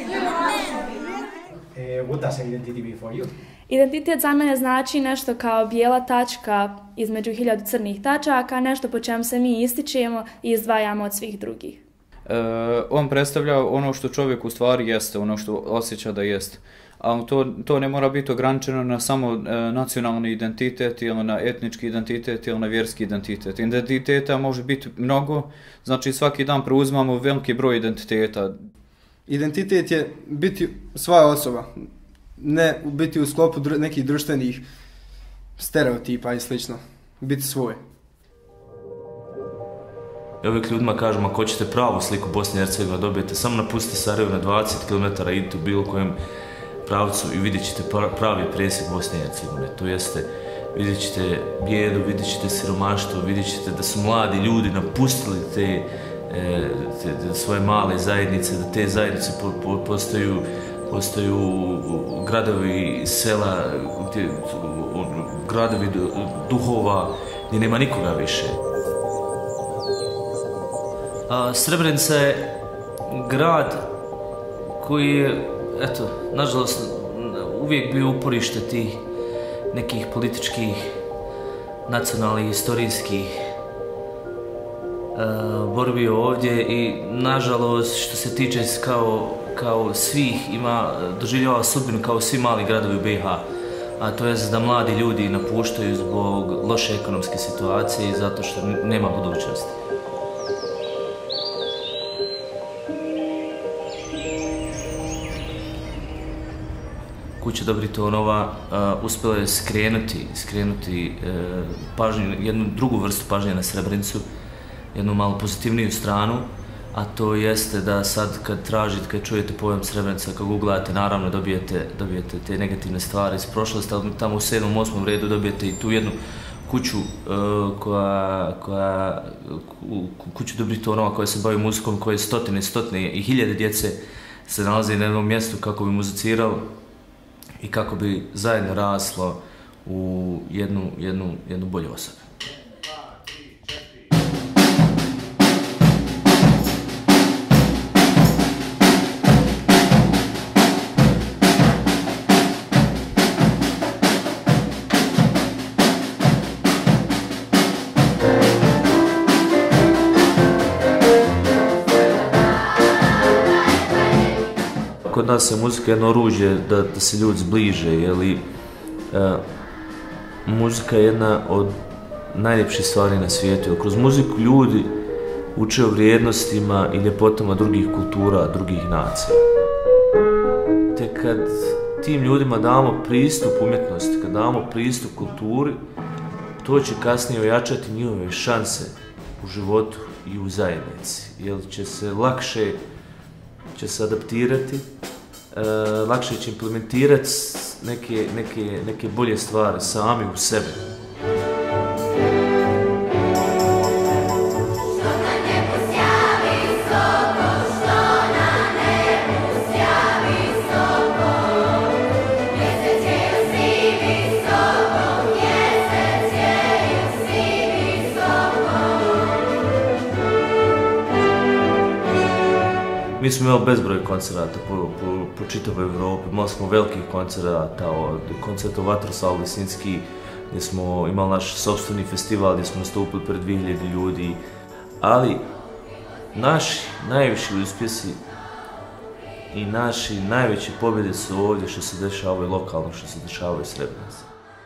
What does identity mean for you? Identitet za mene znači nešto kao bijela tačka između hiljadu crnih tačaka, nešto po čemu se mi ističemo i izdvajamo od svih drugih. E, on predstavlja ono što čovjek u stvari jeste, ono što osjeća da jeste. Ali to, to ne mora biti ograničeno na samo e, nacionalni identitet ili na etnički identitet ili na vjerski identitet. Identiteta može biti mnogo, znači svaki dan preuzmamo veliki broj identiteta. Identitet je biti svoja osoba. Ne biti u sklopu dru nekih društvenih stereotipa i slično. Biti svoj. Ja uvijek ljudima kažem, ako hoćete pravu sliku Bosne i Hercegovine dobijete, samo napustite Sarajevo na dvadeset kilometara, idite u bilo kojem pravcu i vidjet ćete pravi presjek Bosne i Hercegovine. To jeste, vidjet ćete bijedu, vidjet ćete siromaštvo, vidjet ćete da su mladi ljudi napustili te, te, te svoje male zajednice, da te zajednice po, po, postaju postaju gradovi, sela, gdje, gradovi duhova gdje nema nikoga više. A Srebrenica je grad koji je, eto, nažalost, uvijek bio uporište tih nekih političkih, nacionalnih, historijskih uh, borbi ovdje i, nažalost, što se tiče kao kao svih ima, doživljava sudbinu kao svi mali gradovi u B i H, a to je da mladi ljudi napuštaju zbog loše ekonomske situacije i zato što nema budućnosti. Kuća Dobritonova uh, uspjela je skrenuti, skrenuti uh, pažnju, jednu drugu vrstu pažnje na Srebrenicu, jednu malo pozitivniju stranu, a to jeste da sad kad tražite, kad čujete pojam Srebrenica, kad googlate, naravno dobijete, dobijete te negativne stvari iz prošlosti, ali tamo u sedmom, osmom redu dobijete i tu jednu kuću uh, koja, koja, kuću Dobritonova koja se bavi muzikom, koje stotine, stotine i hiljade djece se nalazi na jednom mjestu kako bi muziciralo i kako bi zajedno raslo u jednu, jednu, jednu bolju osobu. kod nas je muzika jedno oružje da, da se ljudi zbliže, jeli, uh, muzika je jedna od najljepših stvari na svijetu, jer kroz muziku ljudi uče o vrijednostima i ljepotama drugih kultura, drugih nacija. Te kad tim ljudima damo pristup umjetnosti, kad damo pristup kulturi, to će kasnije ojačati njihove šanse u životu i u zajednici, jer će se lakše će se adaptirati, e, lakše će implementirati neke, neke, neke bolje stvari sami u sebe. Mi smo imali bezbroj koncerata po, po, po čitavoj Evropi, imali smo velikih koncerata, od koncerta u Vatroslavu Lisinski, gdje smo imali naš sopstveni festival gdje smo nastupili pred dvije hiljade ljudi, ali naši najviši uspjesi i naši najveće pobjede su ovdje što se dešavaju lokalno, što se dešavaju u Srebrenici.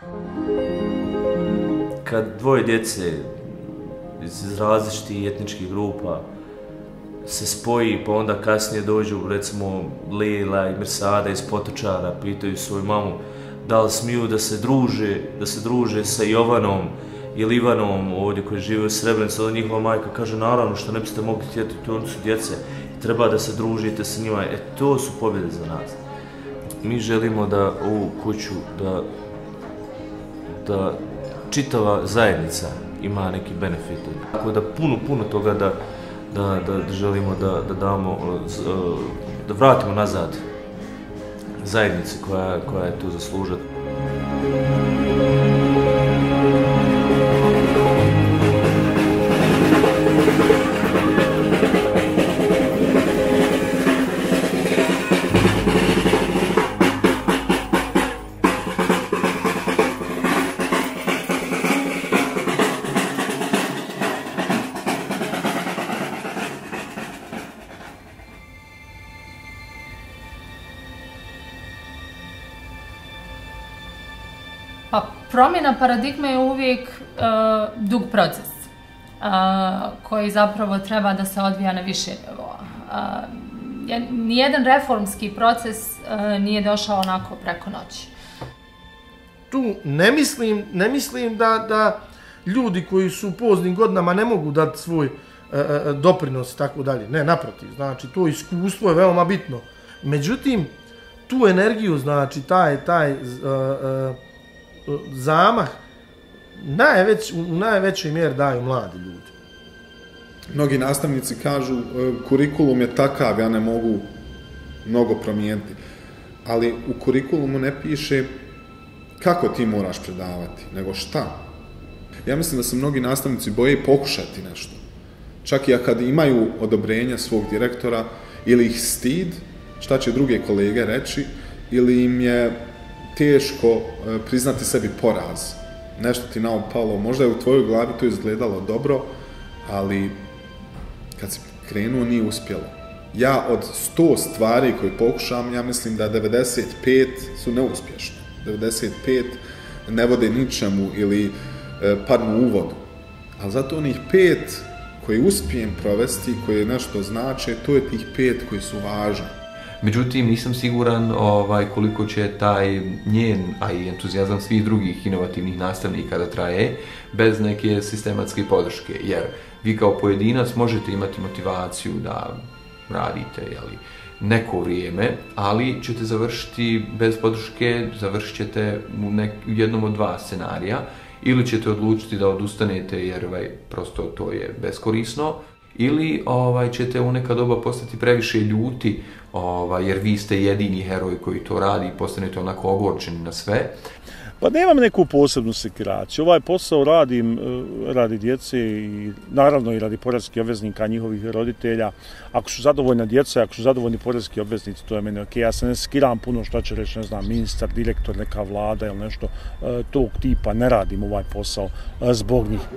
Kad dvoje djece iz različitih etničkih grupa se spoji, pa onda kasnije dođu, recimo, Lila i Mirsada iz Potočara, pitaju svoju mamu da li smiju da se druže, da se druže sa Jovanom ili Ivanom ovdje koji žive u Srebrenici, onda njihova majka kaže naravno što ne biste mogli htjeti, to oni su djece, treba da se družite sa njima, e to su pobjede za nas. Mi želimo da ovu kuću, da, da čitava zajednica ima neki benefit. Tako da puno, puno toga da Da, da, da želimo da, da damo, da vratimo nazad zajednici koja, koja je tu zaslužila. Pa promjena paradigme je uvijek uh, dug proces uh, koji zapravo treba da se odvija na više nivoa. Uh, nijedan reformski proces uh, nije došao onako preko noći. Tu ne mislim, ne mislim da, da ljudi koji su u poznim godinama ne mogu dati svoj uh, doprinos i tako dalje. Ne, naprotiv, znači to iskustvo je veoma bitno. Međutim, tu energiju, znači taj, taj uh, uh, zamah najveć, u najvećoj mjeri daju mladi ljudi. Mnogi nastavnici kažu kurikulum je takav, ja ne mogu mnogo promijeniti. Ali u kurikulumu ne piše kako ti moraš predavati, nego šta. Ja mislim da se mnogi nastavnici boje pokušati nešto. Čak i kad imaju odobrenja svog direktora ili ih stid, šta će druge kolege reći, ili im je teško priznati sebi poraz. Nešto ti naopalo, možda je u tvojoj glavi to izgledalo dobro, ali kad si krenuo nije uspjelo. Ja od sto stvari koje pokušam, ja mislim da devedeset pet su neuspješne. devedeset pet ne vode ničemu ili e, padnu u vodu. Ali zato onih pet koje uspijem provesti, koje nešto znače, to je tih pet koji su važni. Međutim, nisam siguran ovaj, koliko će taj njen, a i entuzijazam svih drugih inovativnih nastavnika da traje bez neke sistematske podrške. Jer vi kao pojedinac možete imati motivaciju da radite jeli, neko vrijeme, ali ćete završiti bez podrške, završit ćete u, nek, u jednom od dva scenarija, ili ćete odlučiti da odustanete jer ovaj, prosto to je beskorisno, ili ovaj, ćete u neka doba postati previše ljuti ovaj, jer vi ste jedini heroj koji to radi i postanete onako ogorčeni na sve. Pa nemam neku posebnu sekiraciju. Ovaj posao radim radi djece i naravno i radi porezkih obveznika, njihovih roditelja. Ako su zadovoljna djeca, ako su zadovoljni porezki obveznici, to je meni ok. Ja se ne sekiram puno šta će reći, ne znam, ministar, direktor, neka vlada ili nešto tog tipa. Ne radim ovaj posao zbog njih.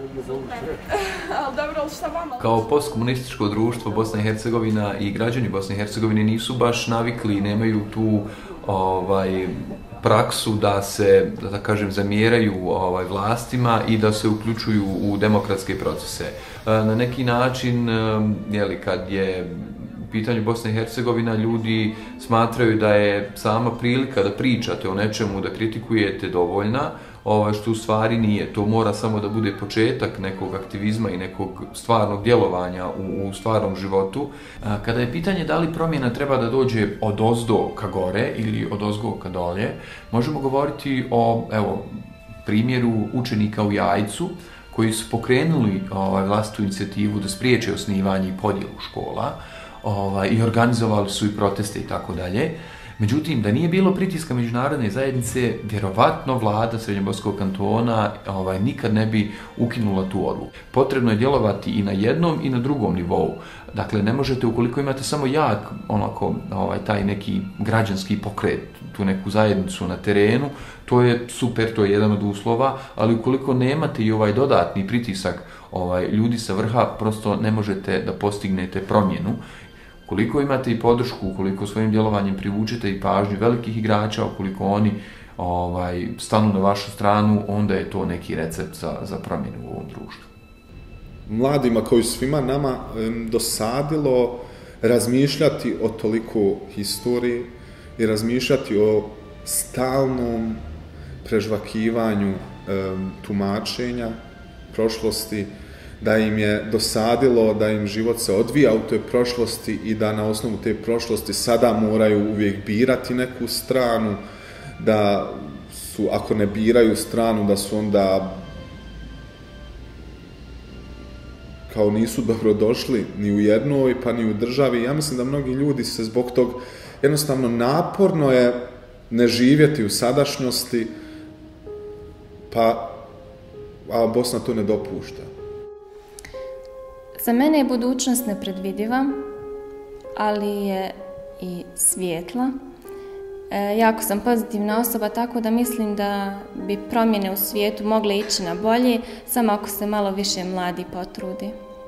Kao postkomunističko društvo Bosna i Hercegovina i građani Bosne i Hercegovine nisu baš navikli, nemaju tu ovaj, praksu da se, da kažem, zamjeraju ovaj, vlastima i da se uključuju u demokratske procese. Na neki način, jeli, kad je u pitanju Bosna i Hercegovina, ljudi smatraju da je sama prilika da pričate o nečemu, da kritikujete dovoljna, Ovo, što u stvari nije. To mora samo da bude početak nekog aktivizma i nekog stvarnog djelovanja u, u stvarnom životu. Kada je pitanje da li promjena treba da dođe od ozdo ka gore ili od ozgo ka dolje, možemo govoriti o, evo, primjeru učenika u Jajcu koji su pokrenuli ovaj, vlastitu inicijativu da spriječe osnivanje i podjelu škola ovaj, i organizovali su i proteste i tako dalje. Međutim, da nije bilo pritiska međunarodne zajednice, vjerovatno vlada Srednjoboskog kantona ovaj, nikad ne bi ukinula tu odluku. Potrebno je djelovati i na jednom i na drugom nivou. Dakle, ne možete, ukoliko imate samo jak, onako, ovaj, taj neki građanski pokret, tu neku zajednicu na terenu, to je super, to je jedan od uslova, ali ukoliko nemate i ovaj dodatni pritisak ovaj, ljudi sa vrha, prosto ne možete da postignete promjenu. Ukoliko imate i podršku, ukoliko svojim djelovanjem privučete i pažnju velikih igrača, ukoliko oni ovaj, stanu na vašu stranu, onda je to neki recept za, za promjenu u ovom društvu. Mladima, koji svima nama dosadilo razmišljati o toliko historiji i razmišljati o stalnom prežvakivanju tumačenja prošlosti, da im je dosadilo da im život se odvija u toj prošlosti i da na osnovu te prošlosti sada moraju uvijek birati neku stranu, da su, ako ne biraju stranu, da su onda kao nisu dobrodošli ni u jednoj pa ni u državi. Ja mislim da mnogi ljudi se zbog tog, jednostavno naporno je ne živjeti u sadašnjosti, pa a Bosna to ne dopušta. Za mene je budućnost nepredvidiva, ali je i svijetla. E, jako sam pozitivna osoba, tako da mislim da bi promjene u svijetu mogle ići na bolje, samo ako se malo više mladi potrudi.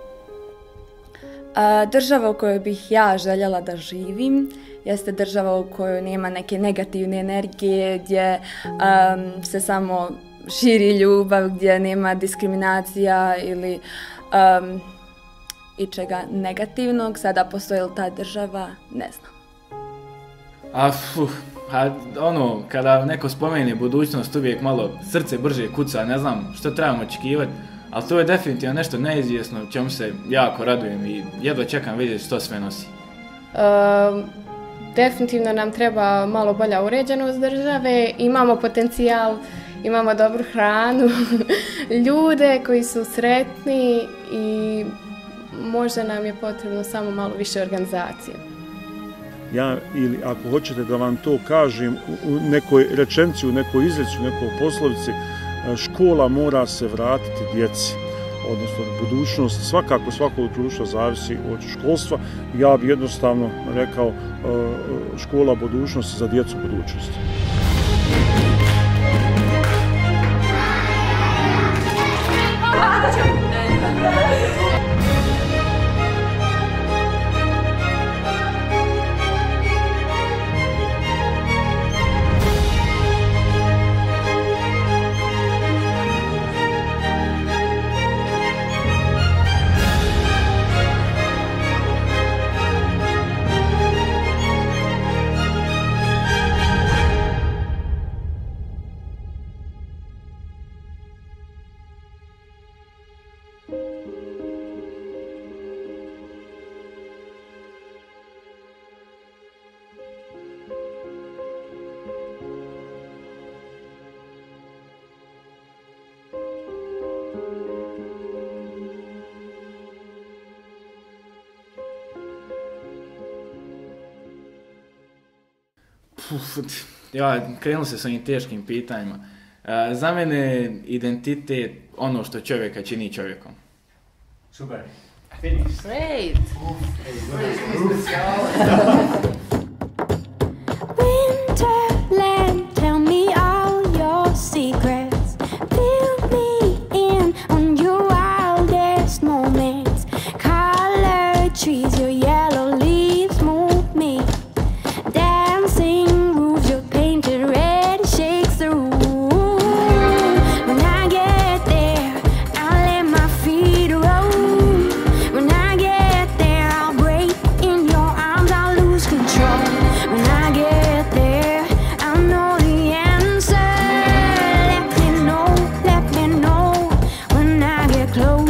A, država u kojoj bih ja željela da živim jeste država u kojoj nema neke negativne energije, gdje um, se samo širi ljubav, gdje nema diskriminacija ili um, ičega negativnog. Sada postoji li ta država, ne znam. A, fuh, a ono, kada neko spomene budućnost, uvijek malo srce brže kuca, ne znam što trebamo očekivati, ali to je definitivno nešto neizvjesno, čemu se jako radujem i jedva čekam vidjeti što sve nosi. Uh, definitivno nam treba malo bolja uređenost države, imamo potencijal, imamo dobru hranu, ljude koji su sretni i možda nam je potrebno samo malo više organizacije. Ja, ili ako hoćete da vam to kažem, u nekoj rečenici, u nekoj izreci, u nekoj poslovici, škola mora se vratiti djeci, odnosno budućnost, svakako svakog društva zavisi od školstva. Ja bi jednostavno rekao škola budućnosti za djecu budućnosti. Puf, ja, krenuo se s ovim teškim pitanjima. E, za mene identitet ono što čovjeka čini čovjekom. Super. Finish. Great. Winterland, tell me all your secrets. Fill me in on your wildest moments. Color trees, your yellow leaves move me. Dancing roofs, your painted red shakes the room. When I get there, I'll let my feet roll. When I get there, I'll break in your arms, I'll lose control. When I get there, I'll know the answer. Let me know, let me know when I get closer.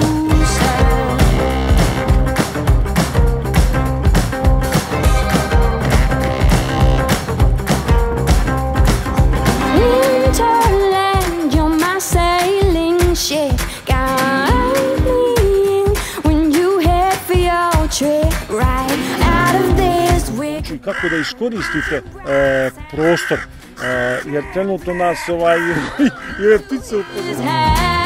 Winterland, you're my sailing ship. Guide me in when you head for your trip. Right out of this wick. Kako da iskoristite e, prostor, e, jer trenutno nas ovaj, jer ptice upozoravaju.